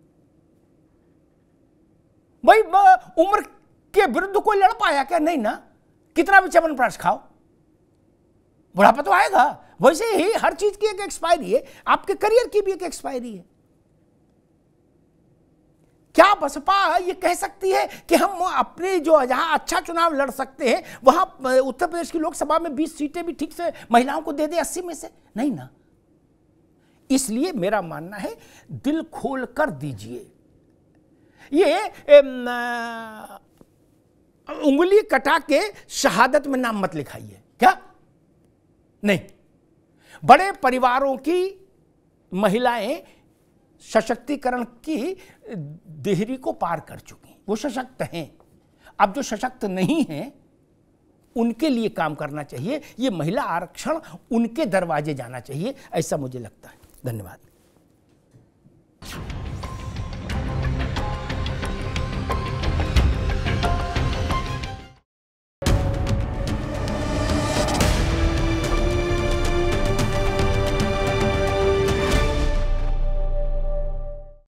भाई। उम्र के विरुद्ध कोई लड़ पाया क्या? नहीं ना। कितना भी च्यवनप्राश खाओ, बुढ़ापा तो आएगा। वैसे ही हर चीज की एक एक्सपायरी है, आपके करियर की भी एक एक्सपायरी है। क्या बसपा ये कह सकती है कि हम अपने जो जहां अच्छा चुनाव लड़ सकते हैं वहां उत्तर प्रदेश की लोकसभा में बीस सीटें भी ठीक से महिलाओं को दे दे, अस्सी में से? नहीं ना। इसलिए मेरा मानना है दिल खोल कर दीजिए। ये उंगली कटा के शहादत में नाम मत लिखाइए क्या। नहीं, बड़े परिवारों की महिलाएं सशक्तिकरण की देहरी को पार कर चुकी, वो सशक्त हैं। अब जो सशक्त नहीं हैं उनके लिए काम करना चाहिए। ये महिला आरक्षण उनके दरवाजे जाना चाहिए, ऐसा मुझे लगता है। धन्यवाद।